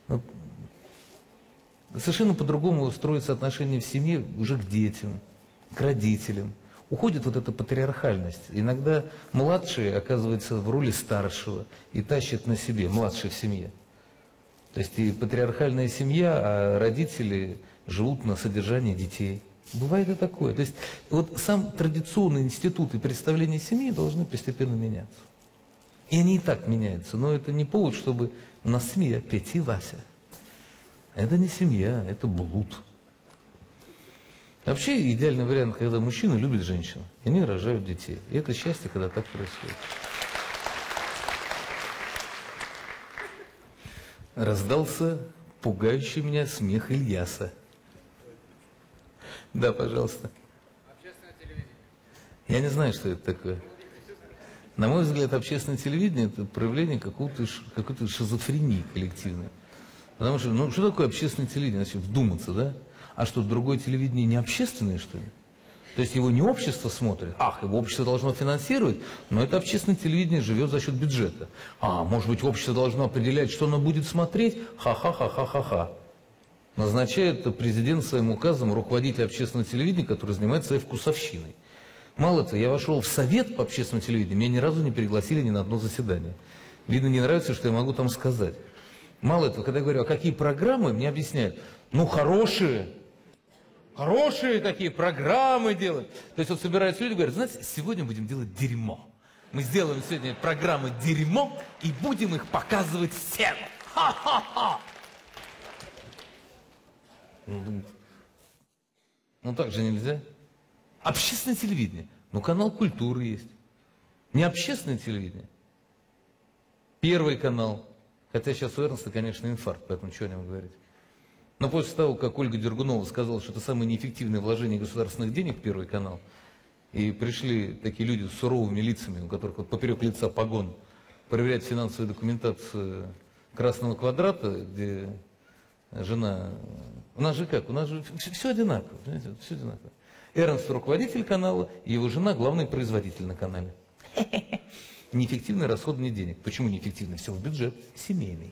Совершенно по-другому устроятся отношения в семье уже к детям, к родителям. Уходит вот эта патриархальность. Иногда младший оказывается в роли старшего и тащит на себе, младший в семье. То есть и патриархальная семья, а родители живут на содержании детей. Бывает и такое. То есть вот сам традиционный институт и представление семьи должны постепенно меняться. И они и так меняются, но это не повод, чтобы у нас семья Петя и Вася. Это не семья, это блуд. Вообще идеальный вариант, когда мужчина любит женщину, и они рожают детей. И это счастье, когда так происходит. Раздался пугающий меня смех Ильяса. Да, пожалуйста. Общественное телевидение. Я не знаю, что это такое. На мой взгляд, общественное телевидение – это проявление какой-то шизофрении коллективной. Потому что, ну, что такое общественное телевидение? Значит, вдуматься, да? А что, другое телевидение не общественное, что ли? То есть его не общество смотрит, его общество должно финансировать, но это общественное телевидение живет за счет бюджета. Может быть, общество должно определять, что оно будет смотреть? Ха-ха-ха-ха-ха-ха. Назначает президент своим указом руководителя общественного телевидения, который занимается своей вкусовщиной. Мало того, я вошел в совет по общественному телевидению, меня ни разу не пригласили ни на одно заседание. Видно, не нравится, что я могу там сказать. Мало этого, когда я говорю, а какие программы, мне объясняют, ну, хорошие такие программы делают. То есть вот собираются люди и говорят, знаете, сегодня будем делать дерьмо. Мы сделаем сегодня программы дерьмо и будем их показывать всем. Ха-ха-ха! Ну так же нельзя. Общественное телевидение. Ну, канал культуры есть. Не общественное телевидение. Первый канал. Хотя сейчас у Эрнста, конечно, инфаркт, поэтому что о нем говорить. Но после того, как Ольга Дергунова сказала, что это самое неэффективное вложение государственных денег в Первый канал, и пришли такие люди с суровыми лицами, у которых вот поперек лица погон, проверять финансовую документацию Красного квадрата, где жена... У нас же как? У нас же все одинаково. Понимаете? Все одинаково. Эрнст руководитель канала, и его жена главный производитель на канале. Неэффективное расходование денег. Почему неэффективно? Все в бюджет семейный.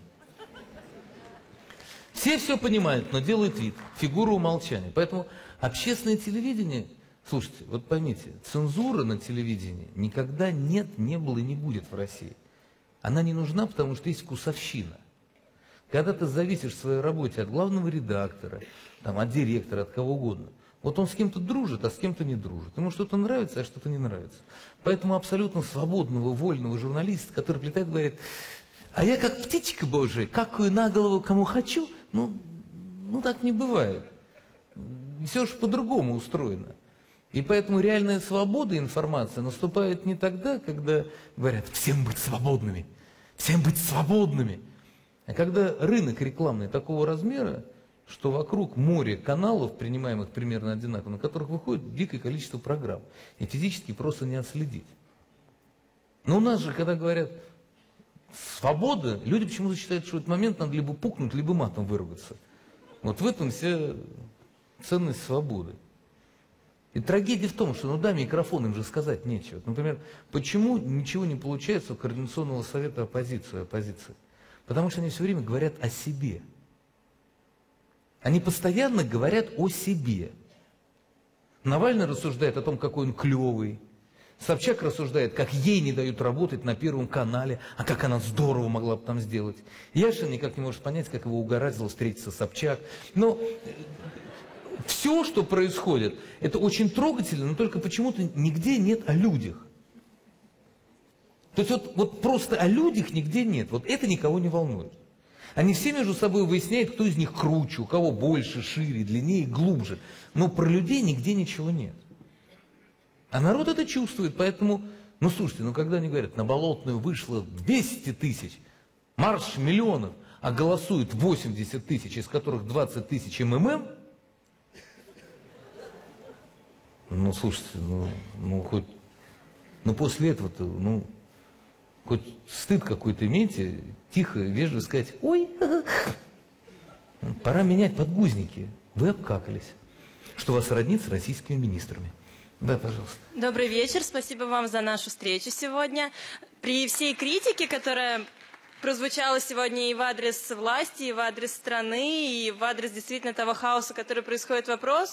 Все понимают, но делают вид. Фигура умолчания. Поэтому общественное телевидение... Слушайте, вот поймите, цензура на телевидении никогда нет, не было и не будет в России. Она не нужна, потому что есть вкусовщина. Когда ты зависишь в своей работе от главного редактора, там, от директора, от кого угодно, вот он с кем-то дружит, а с кем-то не дружит. Ему что-то нравится, а что-то не нравится. Поэтому абсолютно свободного, вольного журналиста, который прилетает и говорит, а я как птичка Божия, какаю на голову кому хочу, ну так не бывает. Все же по-другому устроено. И поэтому реальная свобода информации наступает не тогда, когда говорят, всем быть свободными, а когда рынок рекламный такого размера, что вокруг море каналов, принимаемых примерно одинаково, на которых выходит дикое количество программ, и физически просто не отследить. Но у нас же, когда говорят свобода, люди почему-то считают, что в этот момент надо либо пукнуть, либо матом выругаться. Вот в этом вся ценность свободы. И трагедия в том, что, микрофон им же сказать нечего. Например, почему ничего не получается у Координационного совета оппозиции? Потому что они все время говорят о себе. Они постоянно говорят о себе. Навальный рассуждает о том, какой он клевый. Собчак рассуждает, как ей не дают работать на Первом канале, а как она здорово могла бы там сделать. Яшин никак не может понять, как его угораздило встретиться с Собчак. Но все, что происходит, это очень трогательно, но только почему-то нигде нет о людях. То есть вот просто о людях нигде нет. Вот это никого не волнует. Они все между собой выясняют, кто из них круче, у кого больше, шире, длиннее, глубже. Но про людей нигде ничего нет. А народ это чувствует, поэтому, ну слушайте, ну когда они говорят, на Болотную вышло 200 тысяч, марш миллионов, а голосует 80 тысяч, из которых 20 тысяч МММ, ну слушайте, ну хоть, ну после этого-то, ну, хоть стыд какой-то имейте, тихо, вежливо сказать, ой, пора менять подгузники, вы обкакались, что вас роднит с российскими министрами. Да, пожалуйста. Добрый вечер, спасибо вам за нашу встречу сегодня. При всей критике, которая прозвучала сегодня и в адрес власти, и в адрес страны, и в адрес действительно того хаоса, который происходит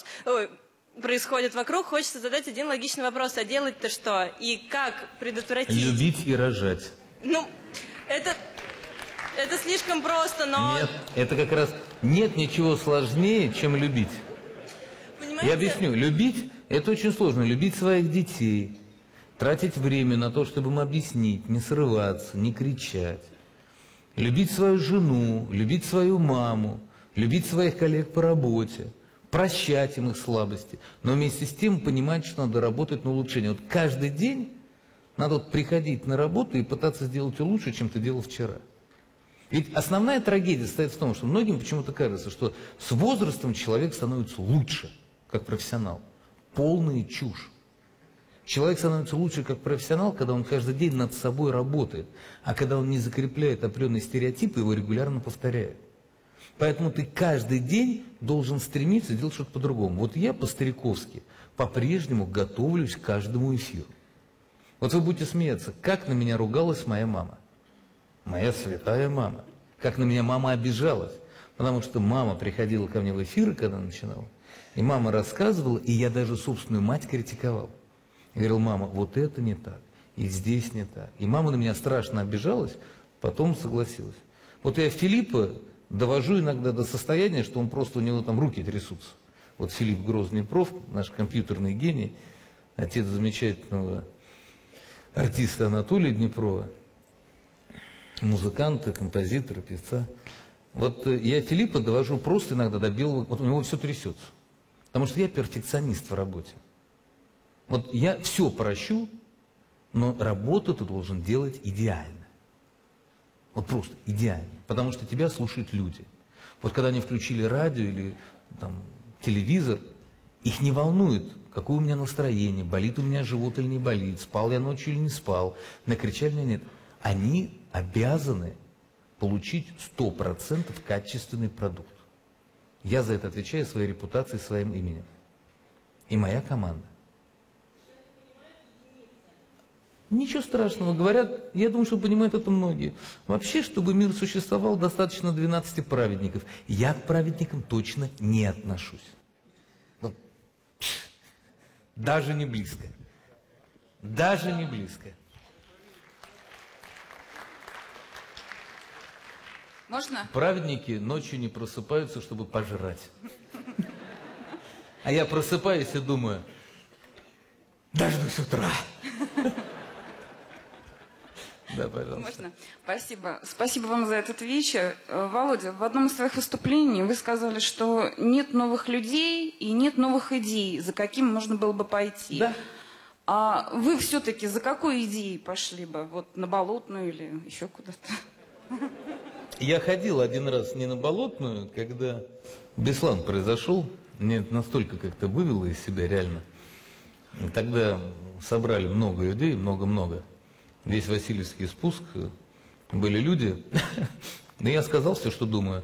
вокруг, хочется задать один логичный вопрос. А делать-то что? И как предотвратить? Любить и рожать. Ну, это слишком просто, но... Нет, это как раз нет ничего сложнее, чем любить. Понимаете? Я объясню. Любить – это очень сложно. Любить своих детей, тратить время на то, чтобы им объяснить, не срываться, не кричать. Любить свою жену, любить свою маму, любить своих коллег по работе, прощать им их слабости, но вместе с тем понимать, что надо работать на улучшение. Вот каждый день надо приходить на работу и пытаться сделать ее лучше, чем ты делал вчера. Ведь основная трагедия состоит в том, что многим почему-то кажется, что с возрастом человек становится лучше, как профессионал. Полная чушь. Человек становится лучше как профессионал, когда он каждый день над собой работает, а когда он не закрепляет определенные стереотипы, его регулярно повторяет. Поэтому ты каждый день должен стремиться делать что-то по-другому. Вот я по-стариковски по-прежнему готовлюсь к каждому эфиру. Вот вы будете смеяться, как на меня ругалась моя мама. Моя святая мама. Как на меня мама обижалась. Потому что мама приходила ко мне в эфиры, когда начинала, и мама рассказывала, и я даже собственную мать критиковал. Я говорил, мама, вот это не так, и здесь не так. И мама на меня страшно обижалась, потом согласилась. Вот я Филиппа довожу иногда до состояния, что он просто, у него там руки трясутся. Вот Филипп Грозный-Проф, наш компьютерный гений, отец замечательного артиста Анатолия Днепрова, музыканта, композитора, певца. Вот я Филиппа довожу просто иногда до белого, вот у него все трясется. Потому что я перфекционист в работе. Вот я все прощу, но работу ты должен делать идеально. Вот просто идеально. Потому что тебя слушают люди. Вот когда они включили радио или там, телевизор, их не волнует, какое у меня настроение, болит у меня живот или не болит, спал я ночью или не спал, накричали или нет. Они обязаны получить 100% качественный продукт. Я за это отвечаю своей репутацией, своим именем. И моя команда. Ничего страшного, говорят, я думаю, что понимают это многие. Вообще, чтобы мир существовал, достаточно 12 праведников. Я к праведникам точно не отношусь. Вот. Даже не близко. Даже не близко. Можно? Праведники ночью не просыпаются, чтобы пожрать. А я просыпаюсь и думаю, дождусь утра. Да, пожалуйста. Можно? Спасибо. Спасибо вам за этот вечер. Володя, в одном из своих выступлений вы сказали, что нет новых людей и нет новых идей, за каким можно было бы пойти. Да. А вы все-таки за какой идеей пошли бы? Вот на Болотную или еще куда-то? Я ходил один раз не на Болотную, когда Беслан произошел. Мне это настолько как-то вывело из себя реально. И тогда собрали много людей, много-много. Весь Васильевский спуск, были люди. Но я сказал все, что думаю.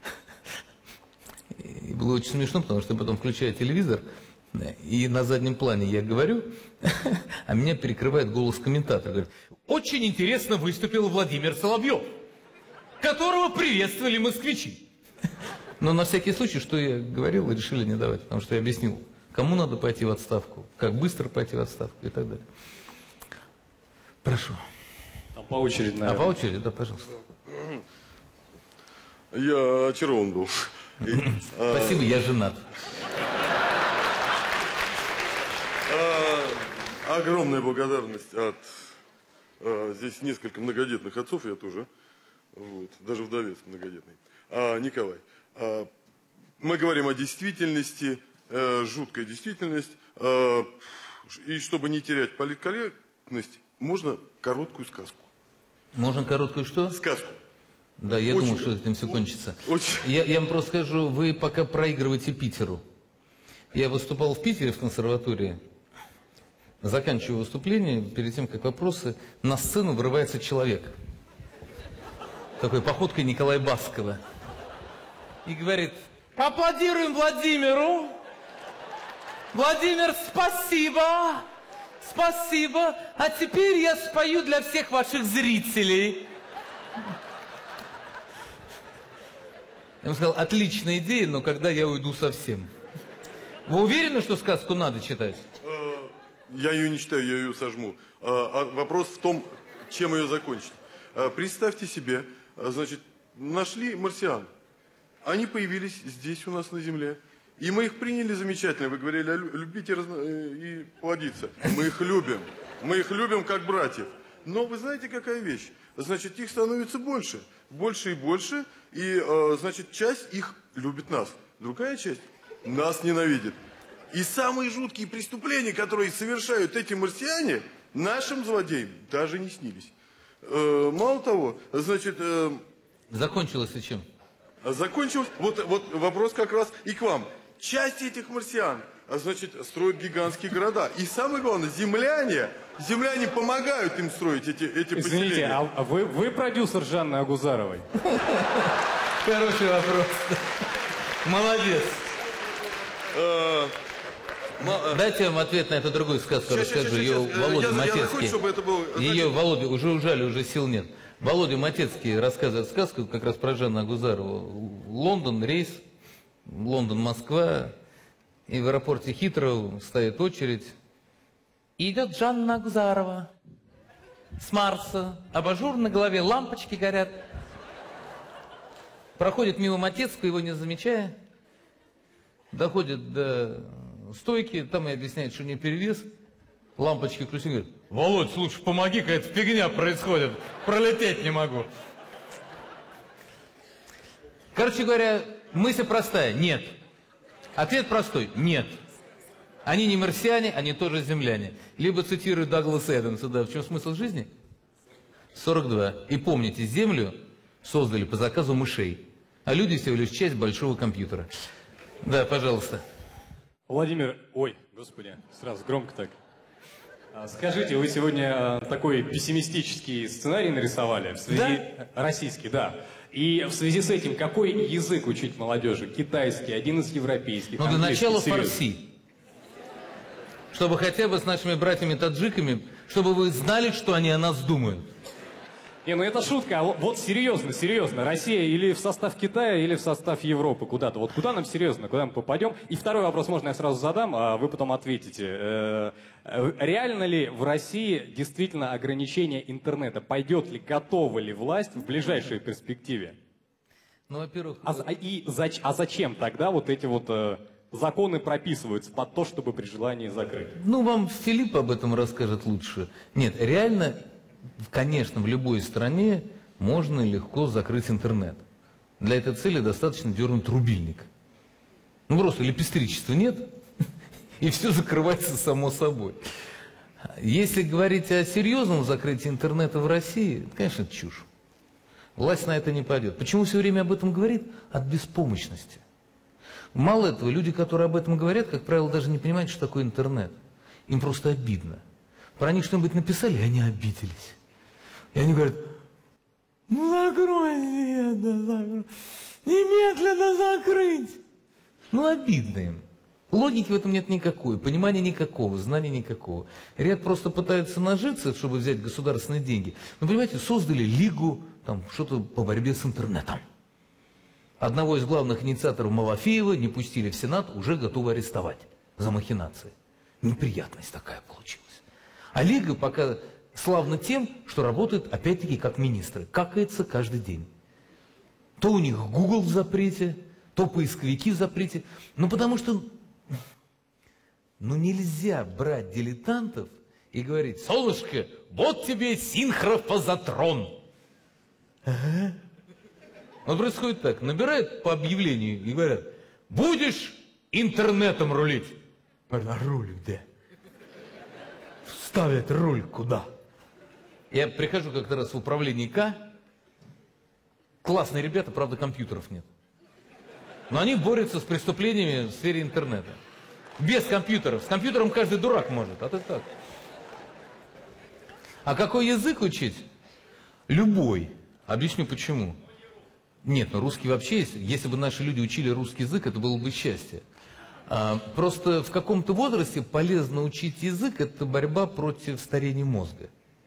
И было очень смешно, потому что потом включаю телевизор, и на заднем плане я говорю, а меня перекрывает голос комментатора. Говорит, очень интересно выступил Владимир Соловьев, которого приветствовали москвичи. Но на всякий случай, что я говорил, решили не давать, потому что я объяснил кому надо пойти в отставку, как быстро пойти в отставку и так далее. Прошу. По очереди, наверное. А по очереди, да, пожалуйста. Я очарован был. Спасибо, я женат. Огромная благодарность от... Здесь несколько многодетных отцов, я тоже. Вот, даже вдовец многодетный. Николай, мы говорим о действительности, жуткая действительность. И чтобы не терять политкорректность, можно короткую сказку. Можно короткую что? Сказку. Да, я Очень, думаю, что этим все кончится. Очень. Я вам просто скажу, вы пока проигрываете Питеру. Я выступал в Питере в консерватории. Заканчиваю выступление, перед тем, как вопросы, на сцену врывается человек. Такой походкой Николая Баскова. И говорит: поаплодируем Владимиру. Владимир, спасибо. Спасибо. А теперь я спою для всех ваших зрителей. Я ему сказал: отличная идея, но когда я уйду совсем. Вы уверены, что сказку надо читать? Я ее не читаю, я ее сожму. Вопрос в том, чем ее закончить. Представьте себе, значит, нашли марсиан. Они появились здесь у нас на Земле. И мы их приняли замечательно. Вы говорили, любите и плодиться. Мы их любим. Мы их любим как братьев. Но вы знаете, какая вещь? Значит, их становится больше. Больше и больше. И, значит, часть их любит нас. Другая часть нас ненавидит. И самые жуткие преступления, которые совершают эти марсиане, нашим злодеям даже не снились. Мало того, значит... Закончилось и чем? Закончилось... Вот вопрос как раз и к вам. Часть этих марсиан, значит, строят гигантские города. И самое главное, земляне помогают им строить эти поселения. Извините, а вы продюсер Жанны Агузаровой? Хороший вопрос. Молодец. Дайте вам ответ на эту другую сказку, расскажу. Ее Володя Матецкий. Ее Володя, уже ужали, уже сил нет. Володя Матецкий рассказывает сказку как раз про Жанну Агузарову. Лондон, рейс, Лондон-Москва. И в аэропорте Хитроу стоит очередь. И идет Жанна Агузарова с Марса. Абажур на голове, лампочки горят. Проходит мимо Матецкого, его не замечая. Доходит до стойки, там и объясняет, что у нее перевес. Лампочки включены, говорит: Володь, слушай, помоги, какая-то фигня происходит. Пролететь не могу. Короче говоря, мысль простая: нет. Ответ простой: нет. Они не марсиане, они тоже земляне. Либо цитирую Дагласа Эдамса, да, в чем смысл жизни? 42. И помните, Землю создали по заказу мышей, а люди всего лишь часть большого компьютера. Да, пожалуйста. Владимир, ой, господи, сразу громко так. Скажите, вы сегодня такой пессимистический сценарий нарисовали в связи... Да? Российский, да. И в связи с этим, какой язык учить молодежи? Китайский, один из европейских, Ну, для начала серьезно. фарси. Чтобы хотя бы с нашими братьями-таджиками, чтобы вы знали, что они о нас думают. Не, ну это шутка, а вот серьезно, Россия или в состав Китая, или в состав Европы куда-то. Вот куда нам серьезно, куда мы попадем? И второй вопрос можно я сразу задам, а вы потом ответите. Реально ли в России действительно ограничение интернета? Пойдет ли, готова ли власть в ближайшей перспективе? Ну, во-первых... А зачем тогда вот эти вот законы прописываются под то, чтобы при желании закрыть? Ну, вам Филипп об этом расскажет лучше. Нет, реально... Конечно, в любой стране можно легко закрыть интернет. Для этой цели достаточно дернуть рубильник. Ну, просто электричества нет, и все закрывается само собой. Если говорить о серьезном закрытии интернета в России, это, конечно, это чушь. Власть на это не пойдет. Почему все время об этом говорит? От беспомощности. Мало этого, люди, которые об этом говорят, как правило, даже не понимают, что такое интернет. Им просто обидно. Про них что-нибудь написали, и они обиделись. И они говорят: ну закройте это, немедленно закрыть. Ну обидно им. Логики в этом нет никакой, понимания никакого, знания никакого. Ряд просто пытаются нажиться, чтобы взять государственные деньги. Ну, понимаете, создали лигу, там, что-то по борьбе с интернетом. Одного из главных инициаторов Малафеева не пустили в Сенат, уже готовы арестовать. за махинации. Неприятность такая получилась. А Лига пока славна тем, что работает, опять-таки, как министры. Какается каждый день. То у них Google в запрете, то поисковики в запрете. Ну, потому что нельзя брать дилетантов и говорить: солнышко, вот тебе синхрофазотрон. Ага. Вот происходит так. Набирают по объявлению и говорят: будешь интернетом рулить. Говорят: а руль где? Ставят руль куда? Я прихожу как-то раз в управление К. Классные ребята, правда, компьютеров нет. Но они борются с преступлениями в сфере интернета. Без компьютеров. С компьютером каждый дурак может, а так. А какой язык учить? Любой. Объясню почему. Нет, ну русский вообще есть. Если бы наши люди учили русский язык, это было бы счастье. Просто в каком-то возрасте полезно учить язык, это борьба против старения мозга.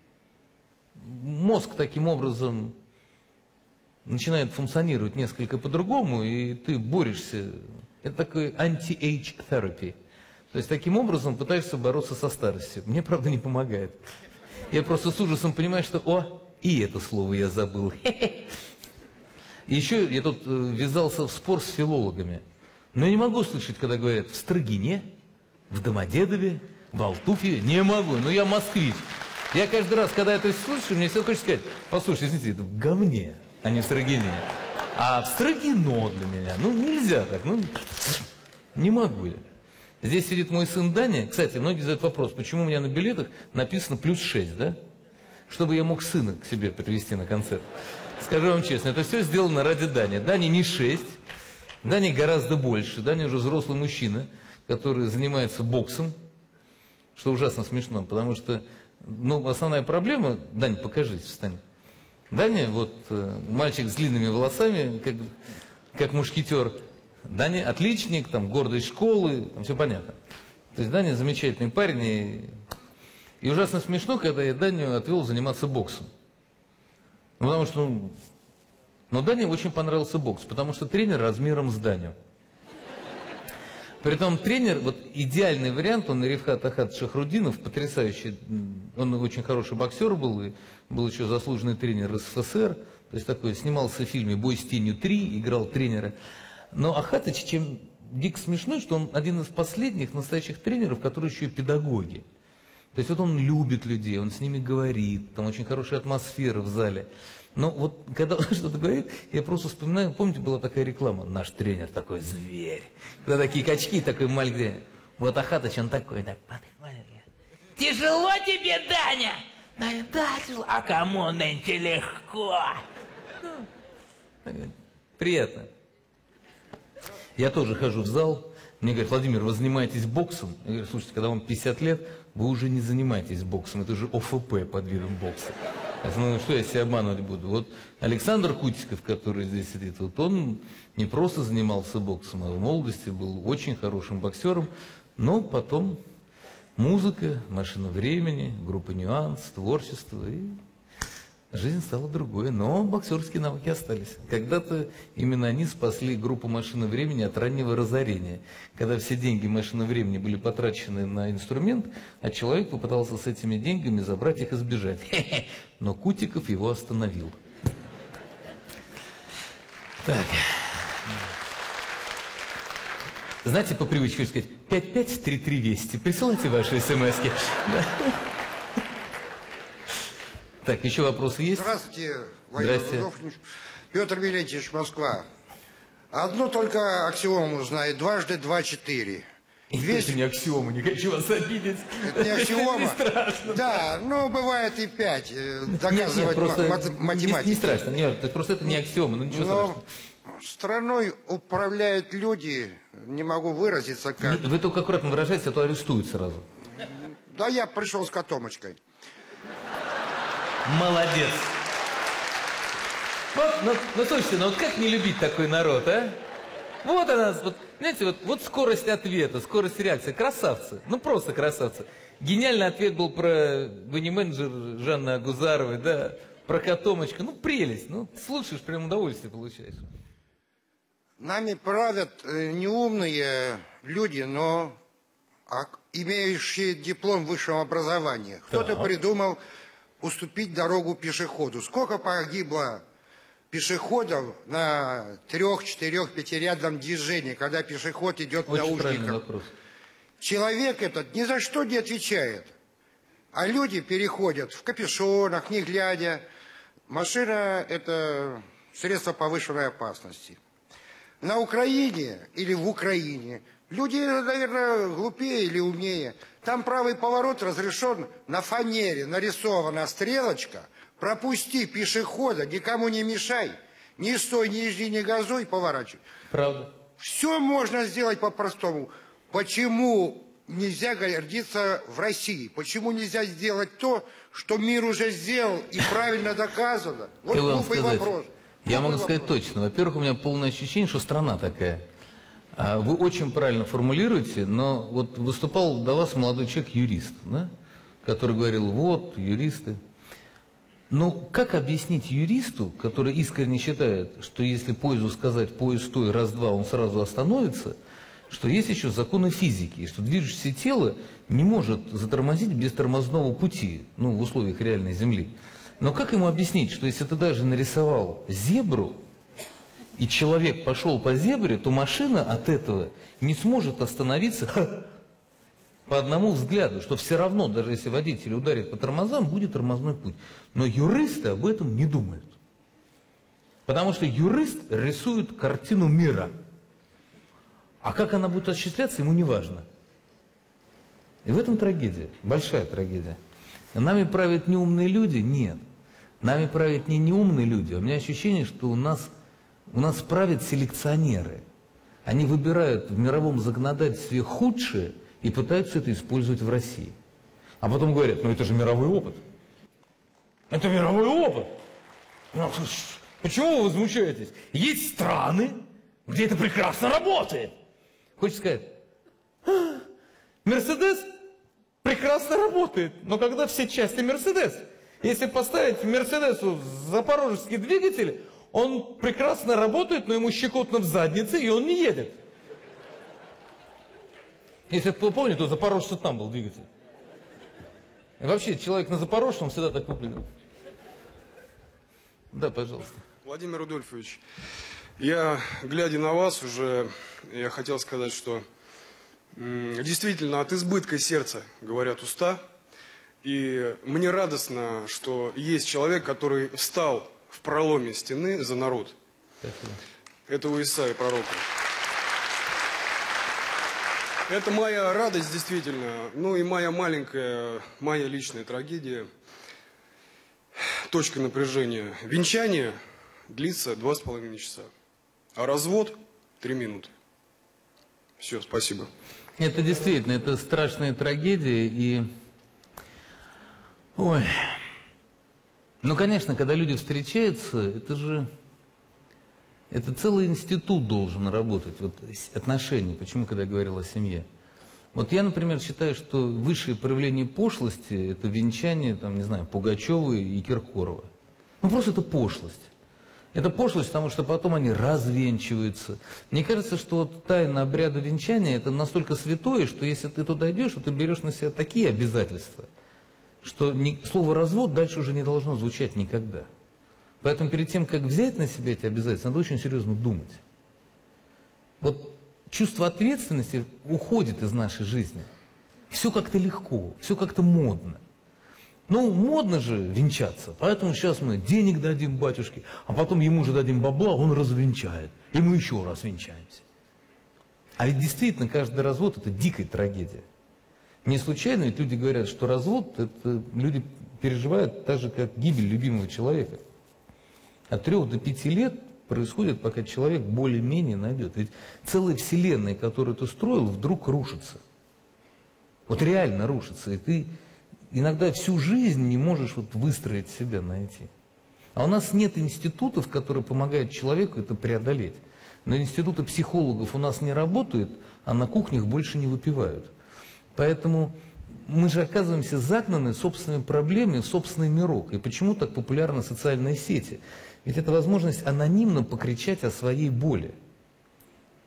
Мозг таким образом начинает функционировать несколько по-другому, и ты борешься. Это такой anti-age therapy. То есть таким образом пытаешься бороться со старостью. Мне, правда, не помогает. Я просто с ужасом понимаю, что и это слово я забыл. И еще я тут ввязался в спор с филологами. Но я не могу слышать, когда говорят в Строгине, в Домодедове, в Алтуфье. Не могу, но я москвич. Я каждый раз, когда это слышу, мне всегда хочется сказать: послушай, извините, это в говне, а не в Строгине. А в Строгино для меня. Ну, нельзя так. Ну, не могу я. Здесь сидит мой сын Даня. Кстати, многие задают вопрос, почему у меня на билетах написано +6, да? Чтобы я мог сына к себе привезти на концерт. Скажу вам честно, это все сделано ради Дани. Дани не 6, Дани гораздо больше. Даня уже взрослый мужчина, который занимается боксом, что ужасно смешно, потому что, основная проблема... Даня, покажись, встань. Даня, вот, мальчик с длинными волосами, как мушкетер. Даня отличник, там, гордость школы, там все понятно. То есть Даня замечательный парень, и ужасно смешно, когда я Даню отвел заниматься боксом. Потому что, Дане очень понравился бокс, потому что тренер размером с Даню. Притом тренер, вот идеальный вариант, он Рифхат Ахат Шахрудинов, потрясающий, он очень хороший боксер был, и был еще заслуженный тренер СССР, то есть такой, снимался в фильме «Бой с тенью 3», играл тренера. Но Ахатыч, чем дико смешно, что он один из последних настоящих тренеров, которые еще и педагоги. То есть вот он любит людей, он с ними говорит, там очень хорошая атмосфера в зале. Но вот когда он что-то говорит, я просто вспоминаю, помните, была такая реклама: наш тренер такой зверь. Когда такие качки, такой маленький. Вот Ахатыч, он такой, так, маленький. Тяжело тебе, Даня? Да, тяжело. А кому нынче легко? Приятно. Я тоже хожу в зал. Мне говорят: Владимир, вы занимаетесь боксом? Я говорю: слушайте, когда вам 50 лет, вы уже не занимаетесь боксом, это уже ОФП под видом бокса. Что я себя обманывать буду? Вот Александр Кутиков, который здесь сидит, вот он не просто занимался боксом, а в молодости был очень хорошим боксером, но потом музыка, машина времени, группа «Нюанс», творчество, и жизнь стала другой, но боксерские навыки остались. Когда-то именно они спасли группу «Машина времени» от раннего разорения. Когда все деньги «Машины времени» были потрачены на инструмент, а человек попытался с этими деньгами забрать их и сбежать. Но Кутиков его остановил. Так. Знаете, по привычке хочу сказать: 553320. Присылайте ваши смски. Так, еще вопросы есть? Здравствуйте, Владимир Рудольфович. Петр Милентьевич, Москва. Одну только аксиому знает: дважды 2 – 4. Это не аксиома, не хочу вас обидеть. Это не аксиома? Не страшно. Да, бывает и 5. Доказывать математику. Не страшно, нет, просто это не аксиома, ничего страшного. Страной управляют люди, не могу выразиться как. Вы только аккуратно выражаетесь, а то арестуют сразу. Да я пришел с котомочкой. Молодец. Вот, слушайте, вот как не любить такой народ, а? Вот она, знаете, вот скорость ответа, скорость реакции. Красавцы, просто красавцы. Гениальный ответ был про, вы не менеджер Жанны Агузаровой, да, про котомочку. Прелесть, слушаешь, прям удовольствие получаешь. Нами правят неумные люди, но имеющие диплом высшего образования. Кто-то придумал уступить дорогу пешеходу. Сколько погибло пешеходов на 3, 4, 5-рядном движении, когда пешеход идет в наушниках? Человек этот ни за что не отвечает. А люди переходят в капюшонах, не глядя. Машина – это средство повышенной опасности. На Украине или в Украине люди, наверное, глупее или умнее. Там правый поворот разрешен на фанере, нарисована стрелочка. Пропусти пешехода, никому не мешай. Не стой, не жди, не газуй, поворачивай. Правда. Все можно сделать по-простому. Почему нельзя гордиться в России? Почему нельзя сделать то, что мир уже сделал и правильно доказано? Вот глупый вопрос. Я могу сказать точно. Во-первых, у меня полное ощущение, что страна такая. Вы очень правильно формулируете, но вот выступал до вас молодой человек, юрист, да? Который говорил, вот, юристы. Ну, как объяснить юристу, который искренне считает, что если поезду сказать «поезд стой, раз-два», он сразу остановится, что есть еще законы физики, и что движущееся тело не может затормозить без тормозного пути, ну, в условиях реальной Земли. Но как ему объяснить, что если ты даже нарисовал зебру, и человек пошел по зебре, то машина от этого не сможет остановиться по одному взгляду, что все равно, даже если водитель ударит по тормозам, будет тормозной путь. Но юристы об этом не думают. Потому что юрист рисует картину мира. А как она будет осуществляться, ему не важно. И в этом трагедия, большая трагедия. Нами правят неумные люди? Нет. Нами правят не неумные люди. У меня ощущение, что у нас правят селекционеры. Они выбирают в мировом законодательстве худшее и пытаются это использовать в России. А потом говорят, ну это же мировой опыт. Это мировой опыт. Почему вы возмущаетесь? Есть страны, где это прекрасно работает. Хочешь сказать, Мерседес прекрасно работает, но когда все части Мерседес, если поставить Мерседесу запорожецкий двигатель, он прекрасно работает, но ему щекотно в заднице, и он не едет. Если кто помнит, то запорожца там был двигатель. И вообще, человек на запорожцем всегда так выглядел. Да, пожалуйста. Владимир Рудольфович, я, глядя на вас уже, я хотел сказать, что действительно от избытка сердца говорят уста. И мне радостно, что есть человек, который встал в проломе стены за народ. Спасибо. Это у Исаии пророка. Это моя радость, действительно. Ну и моя маленькая, моя личная трагедия. Точка напряжения. Венчание длится 2,5 часа. А развод 3 минуты. Все, спасибо. Это действительно, это страшная трагедия. И... Ой... Ну, конечно, когда люди встречаются, это целый институт должен работать, вот отношения. Почему, когда я говорил о семье? Вот я, например, считаю, что высшее проявление пошлости – это венчание, там, не знаю, Пугачевой и Киркорова. Ну, просто это пошлость. Это пошлость, потому что потом они развенчиваются. Мне кажется, что вот тайна обряда венчания – это настолько святое, что если ты туда идешь, то ты берешь на себя такие обязательства, что слово «развод» дальше уже не должно звучать никогда. Поэтому перед тем, как взять на себя эти обязательства, надо очень серьезно думать. Вот чувство ответственности уходит из нашей жизни. Все как-то легко, все как-то модно. Ну, модно же венчаться, поэтому сейчас мы денег дадим батюшке, а потом ему же дадим бабла, он развенчает, и мы еще раз венчаемся. А ведь действительно каждый развод – это дикая трагедия. Не случайно ведь люди говорят, что развод, это люди переживают так же, как гибель любимого человека. От 3 до 5 лет происходит, пока человек более-менее найдет. Ведь целая вселенная, которую ты строил, вдруг рушится. Вот реально рушится. И ты иногда всю жизнь не можешь вот выстроить себя, найти. А у нас нет институтов, которые помогают человеку это преодолеть. Но институты психологов у нас не работают, а на кухнях больше не выпивают. Поэтому мы же оказываемся загнаны собственными проблемами в собственный мирок. И почему так популярны социальные сети? Ведь это возможность анонимно покричать о своей боли.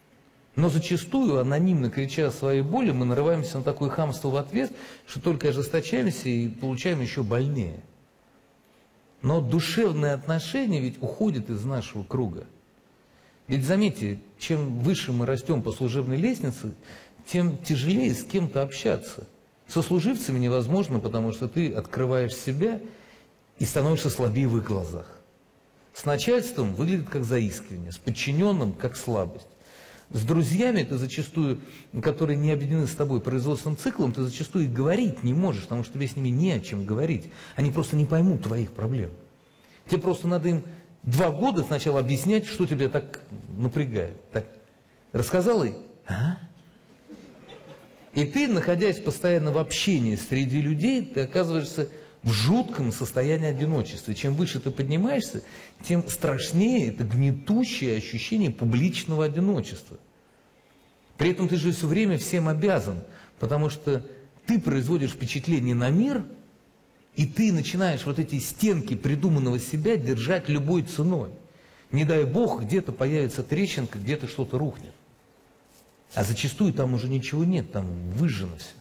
Но зачастую, анонимно крича о своей боли, мы нарываемся на такое хамство в ответ, что только ожесточаемся и получаем еще больнее. Но душевные отношения ведь уходят из нашего круга. Ведь заметьте, чем выше мы растем по служебной лестнице, тем тяжелее с кем-то общаться. Со служивцами невозможно, потому что ты открываешь себя и становишься слабее в их глазах. С начальством выглядит как заискивание, с подчиненным как слабость. С друзьями ты зачастую, которые не объединены с тобой производственным циклом, ты зачастую и говорить не можешь, потому что тебе с ними не о чем говорить. Они просто не поймут твоих проблем. Тебе просто надо им 2 года сначала объяснять, что тебя так напрягает. Так, рассказал ей? А? И ты, находясь постоянно в общении среди людей, ты оказываешься в жутком состоянии одиночества. И чем выше ты поднимаешься, тем страшнее это гнетущее ощущение публичного одиночества. При этом ты же все время всем обязан, потому что ты производишь впечатление на мир, и ты начинаешь вот эти стенки придуманного себя держать любой ценой. Не дай бог, где-то появится трещинка, где-то что-то рухнет. А зачастую там уже ничего нет, там выжжено все.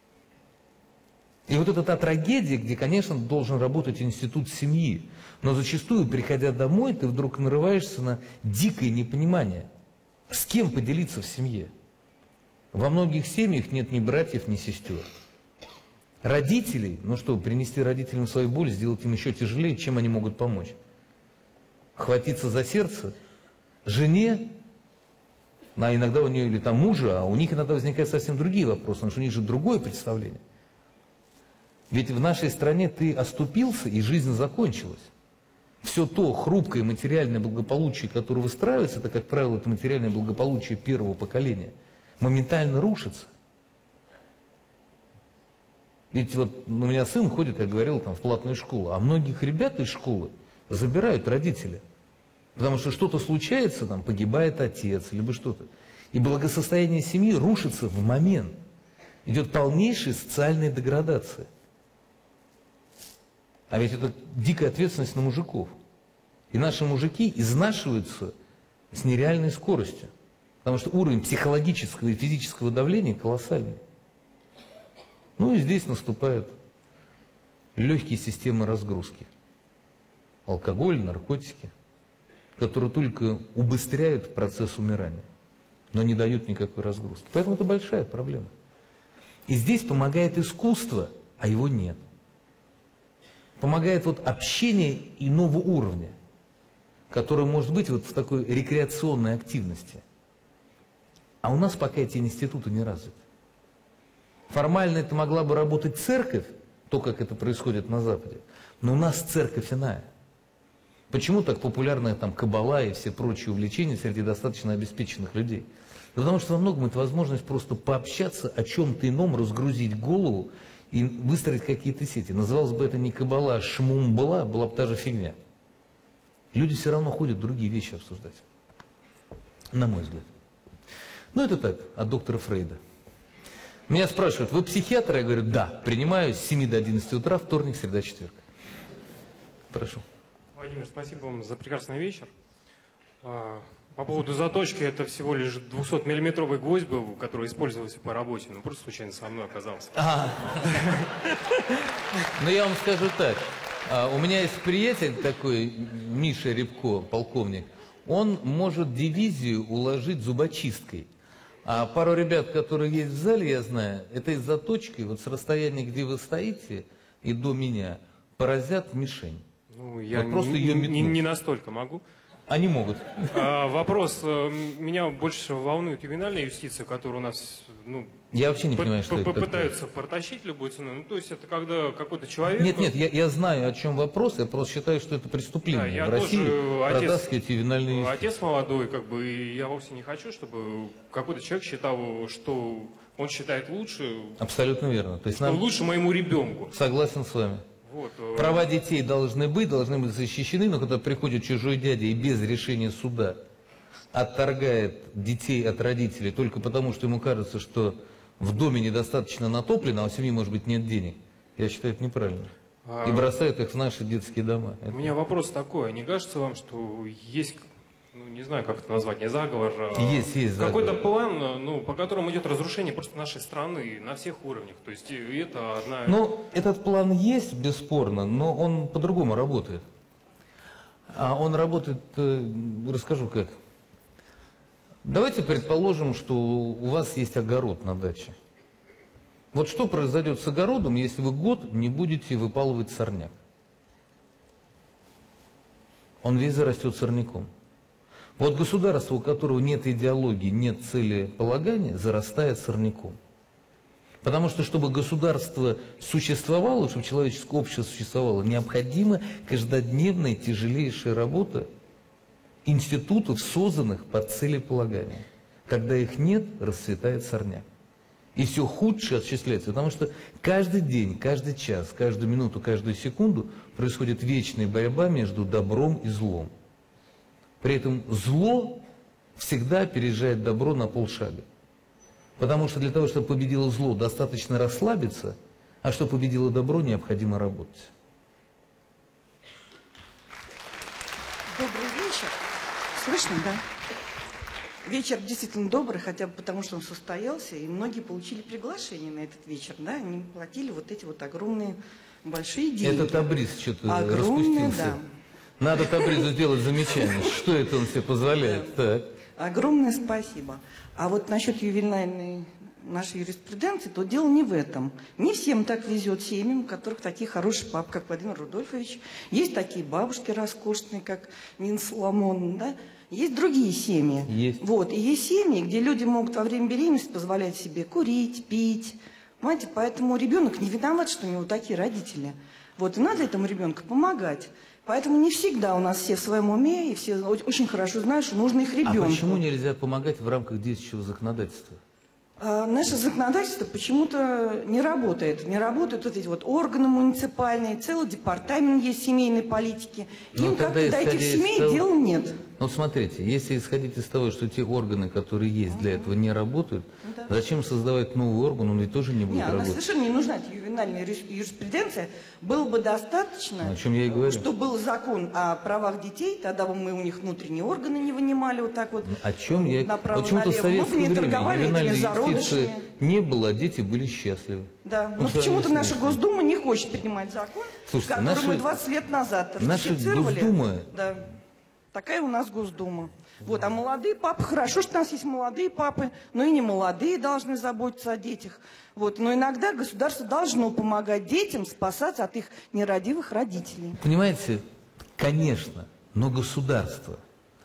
И вот это та трагедия, где, конечно, должен работать институт семьи. Но зачастую, приходя домой, ты вдруг нарываешься на дикое непонимание. С кем поделиться в семье? Во многих семьях нет ни братьев, ни сестер. Родителей, ну что, принести родителям свою боль, сделать им еще тяжелее, чем они могут помочь? Хватиться за сердце? Жене? А иногда у нее или там мужа, а у них иногда возникают совсем другие вопросы, потому что у них же другое представление. Ведь в нашей стране ты оступился, и жизнь закончилась. Все то хрупкое материальное благополучие, которое выстраивается, это, как правило, это материальное благополучие первого поколения, моментально рушится. Ведь вот у меня сын ходит, я говорил, там, в платную школу, а многих ребят из школы забирают родители. Потому что что-то случается, там, погибает отец, либо что-то. И благосостояние семьи рушится в момент. Идет полнейшая социальная деградация. А ведь это дикая ответственность на мужиков. И наши мужики изнашиваются с нереальной скоростью. Потому что уровень психологического и физического давления колоссальный. Ну и здесь наступают легкие системы разгрузки. Алкоголь, наркотики, которые только убыстряют процесс умирания, но не дают никакой разгрузки. Поэтому это большая проблема. И здесь помогает искусство, а его нет. Помогает вот общение иного уровня, которое может быть вот в такой рекреационной активности. А у нас пока эти институты не развиты. Формально это могла бы работать церковь, то, как это происходит на Западе, но у нас церковь иная. Почему так популярна там каббала и все прочие увлечения среди достаточно обеспеченных людей? Да потому что во многом это возможность просто пообщаться о чем-то ином, разгрузить голову и выстроить какие-то сети. Называлось бы это не каббала, а шмумбала, была бы та же фигня. Люди все равно ходят другие вещи обсуждать. На мой взгляд. Ну это так, от доктора Фрейда. Меня спрашивают, вы психиатр? Я говорю, да, принимаю с 7 до 11 утра, вторник, среда, четверг. Прошу. Владимир, спасибо вам за прекрасный вечер. По поводу заточки, это всего лишь 200-миллиметровый гвоздь был, который использовался по работе, но просто случайно со мной оказался. Ну я вам скажу так, у меня есть приятель такой, Миша Рябко, полковник, он может дивизию уложить зубочисткой. А пару ребят, которые есть в зале, я знаю, этой заточкой, вот с расстояния, где вы стоите, и до меня, поразят мишень. Ну, я вот просто ее не настолько могу. Они могут. Вопрос. Меня больше всего волнует криминальная юстиция, которая у нас я вообще не понимаю, что это пытаются протащить любой ценой. Ну, то есть это когда какой-то человек... Нет, я знаю, о чем вопрос, я просто считаю, что это преступление в России протаскивать ювенальную юстицию. Отец молодой, и я вовсе не хочу, чтобы какой-то человек считал, что он считает лучше... Абсолютно верно. То есть что лучше моему ребенку. Согласен с вами. Вот. Права детей должны быть защищены, но когда приходит чужой дядя и без решения суда отторгает детей от родителей только потому, что ему кажется, что в доме недостаточно натоплено, а у семьи, может быть, нет денег, я считаю, это неправильно. И бросают их в наши детские дома. У меня вопрос такой, не кажется вам, что есть ну, не знаю, как это назвать, не заговор, Есть какой-то заговор. план, ну, по которому идет разрушение просто нашей страны на всех уровнях. То есть и это одна... Ну, этот план есть, бесспорно, но он по-другому работает. А он работает, расскажу как. Давайте предположим, что у вас есть огород на даче. Вот что произойдет с огородом, если вы год не будете выпалывать сорняк? Он весь зарастет сорняком. Вот государство, у которого нет идеологии, нет целеполагания, зарастает сорняком. Потому что, чтобы государство существовало, чтобы человеческое общество существовало, необходима каждодневная тяжелейшая работа институтов, созданных под целеполагание. Когда их нет, расцветает сорняк. И все худшее осуществляется, потому что каждый день, каждый час, каждую минуту, каждую секунду происходит вечная борьба между добром и злом. При этом зло всегда опережает добро на полшага. Потому что для того, чтобы победило зло, достаточно расслабиться, а чтобы победило добро, необходимо работать. Добрый вечер. Слышно, да? Вечер действительно добрый, хотя бы потому, что он состоялся, и многие получили приглашение на этот вечер, да? Они платили вот эти вот огромные, большие деньги. Это Табриз что-то огромные, распустился. да. Надо Табризу сделать замечание. Что это он себе позволяет? Так. Огромное спасибо. А вот насчет ювенальной нашей юриспруденции, то дело не в этом. Не всем так везет семьям, у которых такие хорошие папы, как Владимир Рудольфович. Есть такие бабушки роскошные, как Нина Соломон, да? Есть другие семьи. Есть. Вот. И есть семьи, где люди могут во время беременности позволять себе курить, пить. Понимаете, поэтому ребенок не виноват, что у него такие родители. Вот. И надо этому ребенку помогать. Поэтому не всегда у нас все в своем уме, и все очень хорошо знают, что нужно их ребенку. А почему нельзя помогать в рамках действующего законодательства? Наше законодательство почему-то не работает. Не работают вот эти вот органы муниципальные, целый департамент есть семейной политики. Им как-то до этих семей дела нет. Ну, смотрите, если исходить из того, что те органы, которые есть для этого, не работают, зачем создавать новый орган, он ведь тоже не будет Нет, работать. она совершенно не нужна, эта ювенальная юриспруденция. Было бы достаточно, О чем я и говорю. что был закон о правах детей, тогда бы мы у них внутренние органы не вынимали вот так вот. О чем я? Направо Почему-то в налево. Мы бы советское не время торговали этими ювенальной зародышами. юстиции не было, а дети были счастливы. Да, Ну, но почему-то что наша Госдума не хочет принимать закон, Слушайте, который мы 20 лет назад наша ратифицировали. Госдума... Да. Такая у нас Госдума. Вот, а молодые папы, хорошо, что у нас есть молодые папы, но и не молодые должны заботиться о детях. Вот, но иногда государство должно помогать детям спасаться от их нерадивых родителей. Понимаете, конечно, но государство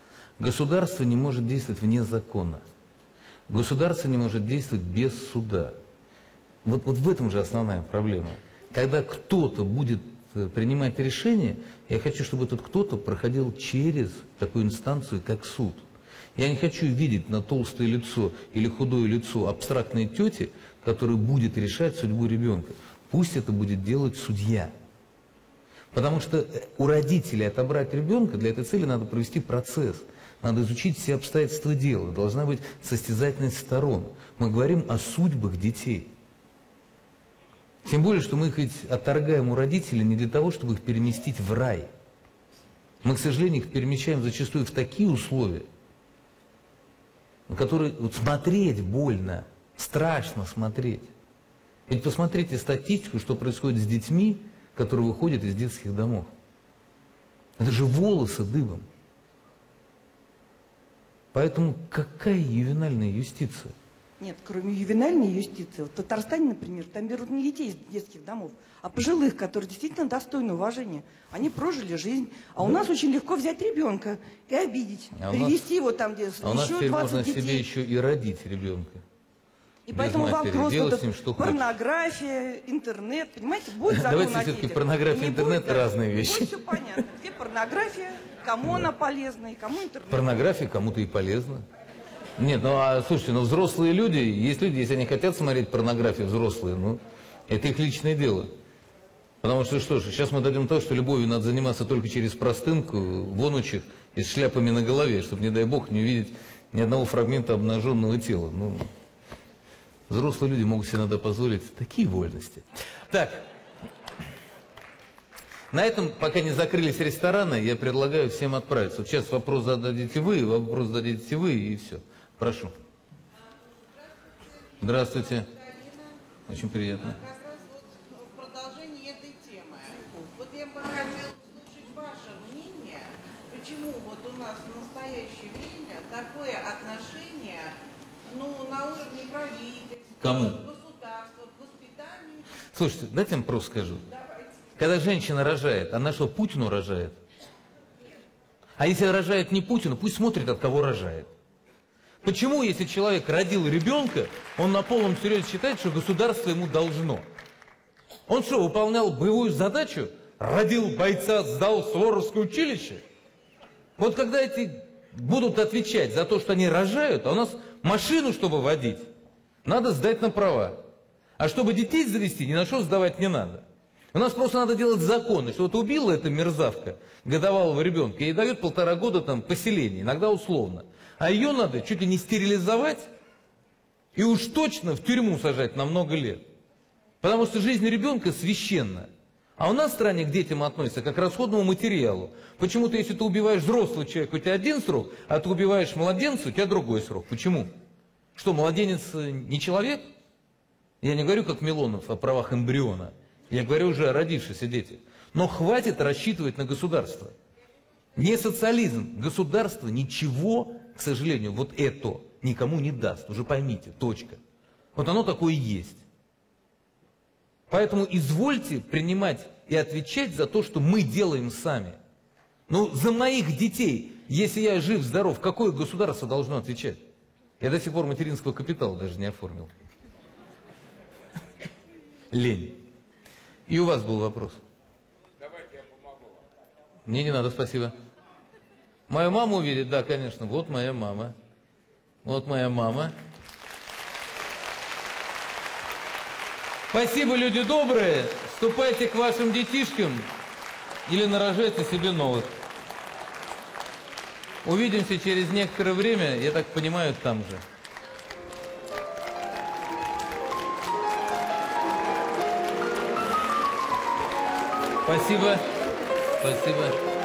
не может действовать вне закона. Государство не может действовать без суда. Вот в этом же основная проблема. Когда кто-то будет принимать решение, я хочу, чтобы этот кто-то проходил через такую инстанцию, как суд. Я не хочу видеть на толстое лицо или худое лицо абстрактной тети, которая будет решать судьбу ребенка. Пусть это будет делать судья. Потому что у родителей отобрать ребенка, для этой цели надо провести процесс. Надо изучить все обстоятельства дела. Должна быть состязательность сторон. Мы говорим о судьбах детей. Тем более, что мы их ведь отторгаем у родителей не для того, чтобы их переместить в рай. Мы, к сожалению, их перемещаем зачастую в такие условия, на которые вот смотреть больно, страшно смотреть. Ведь посмотрите статистику, что происходит с детьми, которые выходят из детских домов. Это же волосы дыбом. Поэтому какая ювенальная юстиция? Нет, кроме ювенальной юстиции, в Татарстане, например, там берут не детей из детских домов, а пожилых, которые действительно достойны уважения. Они прожили жизнь. А у нас очень легко взять ребенка и обидеть, перевести его там, где у нас еще теперь 20 можно детей. себе еще и родить ребенка. И без поэтому матери. вопрос, Делать вот с ним, что порнография, интернет, понимаете, будет закон Давайте о все-таки детях. порнография и Не интернет будет, разные вещи. Будет все понятно, где порнография, кому она полезна и кому интернет. Порнография кому-то и полезна. Нет, ну а слушайте, ну взрослые люди, если они хотят смотреть порнографию взрослые, ну это их личное дело. Потому что что ж, сейчас мы дойдем до того, что любовью надо заниматься только через простынку, вонучих и с шляпами на голове, чтобы, не дай бог, не увидеть ни одного фрагмента обнаженного тела. Ну, взрослые люди могут себе иногда позволить такие вольности. Так, На этом, пока не закрылись рестораны, я предлагаю всем отправиться. Вот сейчас вопрос зададите вы, вопрос зададите вы, и все. Прошу. Здравствуйте. Очень приятно. Как раз вот в продолжении этой темы. Вот я бы хотела услышать ваше мнение, почему вот у нас в настоящее время такое отношение, ну, на уровне правительства, Кому? государства, к воспитанию. Слушайте, дайте я вам просто скажу. Когда женщина рожает, она что, Путину рожает? А если рожает не Путину, пусть смотрит, от кого рожает. Почему, если человек родил ребенка, он на полном серьезе считает, что государство ему должно? Он что, выполнял боевую задачу? Родил бойца, сдал Суворовское училище? Вот когда эти будут отвечать за то, что они рожают, а у нас машину, чтобы водить, надо сдать на права. А чтобы детей завести, ни на что сдавать не надо. У нас просто надо делать законы, что вот убила эта мерзавка годовалого ребенка, ей дают 1,5 года там поселения, иногда условно. А ее надо чуть ли не стерилизовать и уж точно в тюрьму сажать на много лет. Потому что жизнь ребенка священна. А у нас в стране к детям относятся как к расходному материалу. Почему-то, если ты убиваешь взрослого человека, у тебя один срок, а ты убиваешь младенца, у тебя другой срок. Почему? Что, младенец не человек? Я не говорю, как Милонов, о правах эмбриона. Я говорю уже о родившихся детях. Но хватит рассчитывать на государство. Не социализм. Государство ничего, к сожалению, вот это никому не даст. Уже поймите, точка. Вот оно такое и есть. Поэтому извольте принимать и отвечать за то, что мы делаем сами. Ну, за моих детей, если я жив-здоров, какое государство должно отвечать? Я до сих пор материнского капитала даже не оформил. Лень. И у вас был вопрос. Давайте я помогу. Мне не надо, спасибо. Мою маму увидеть? Да, конечно. Вот моя мама. Вот моя мама. Спасибо, люди добрые. Ступайте к вашим детишкам или нарожайте себе новых. Увидимся через некоторое время, я так понимаю, там же. Спасибо. Спасибо.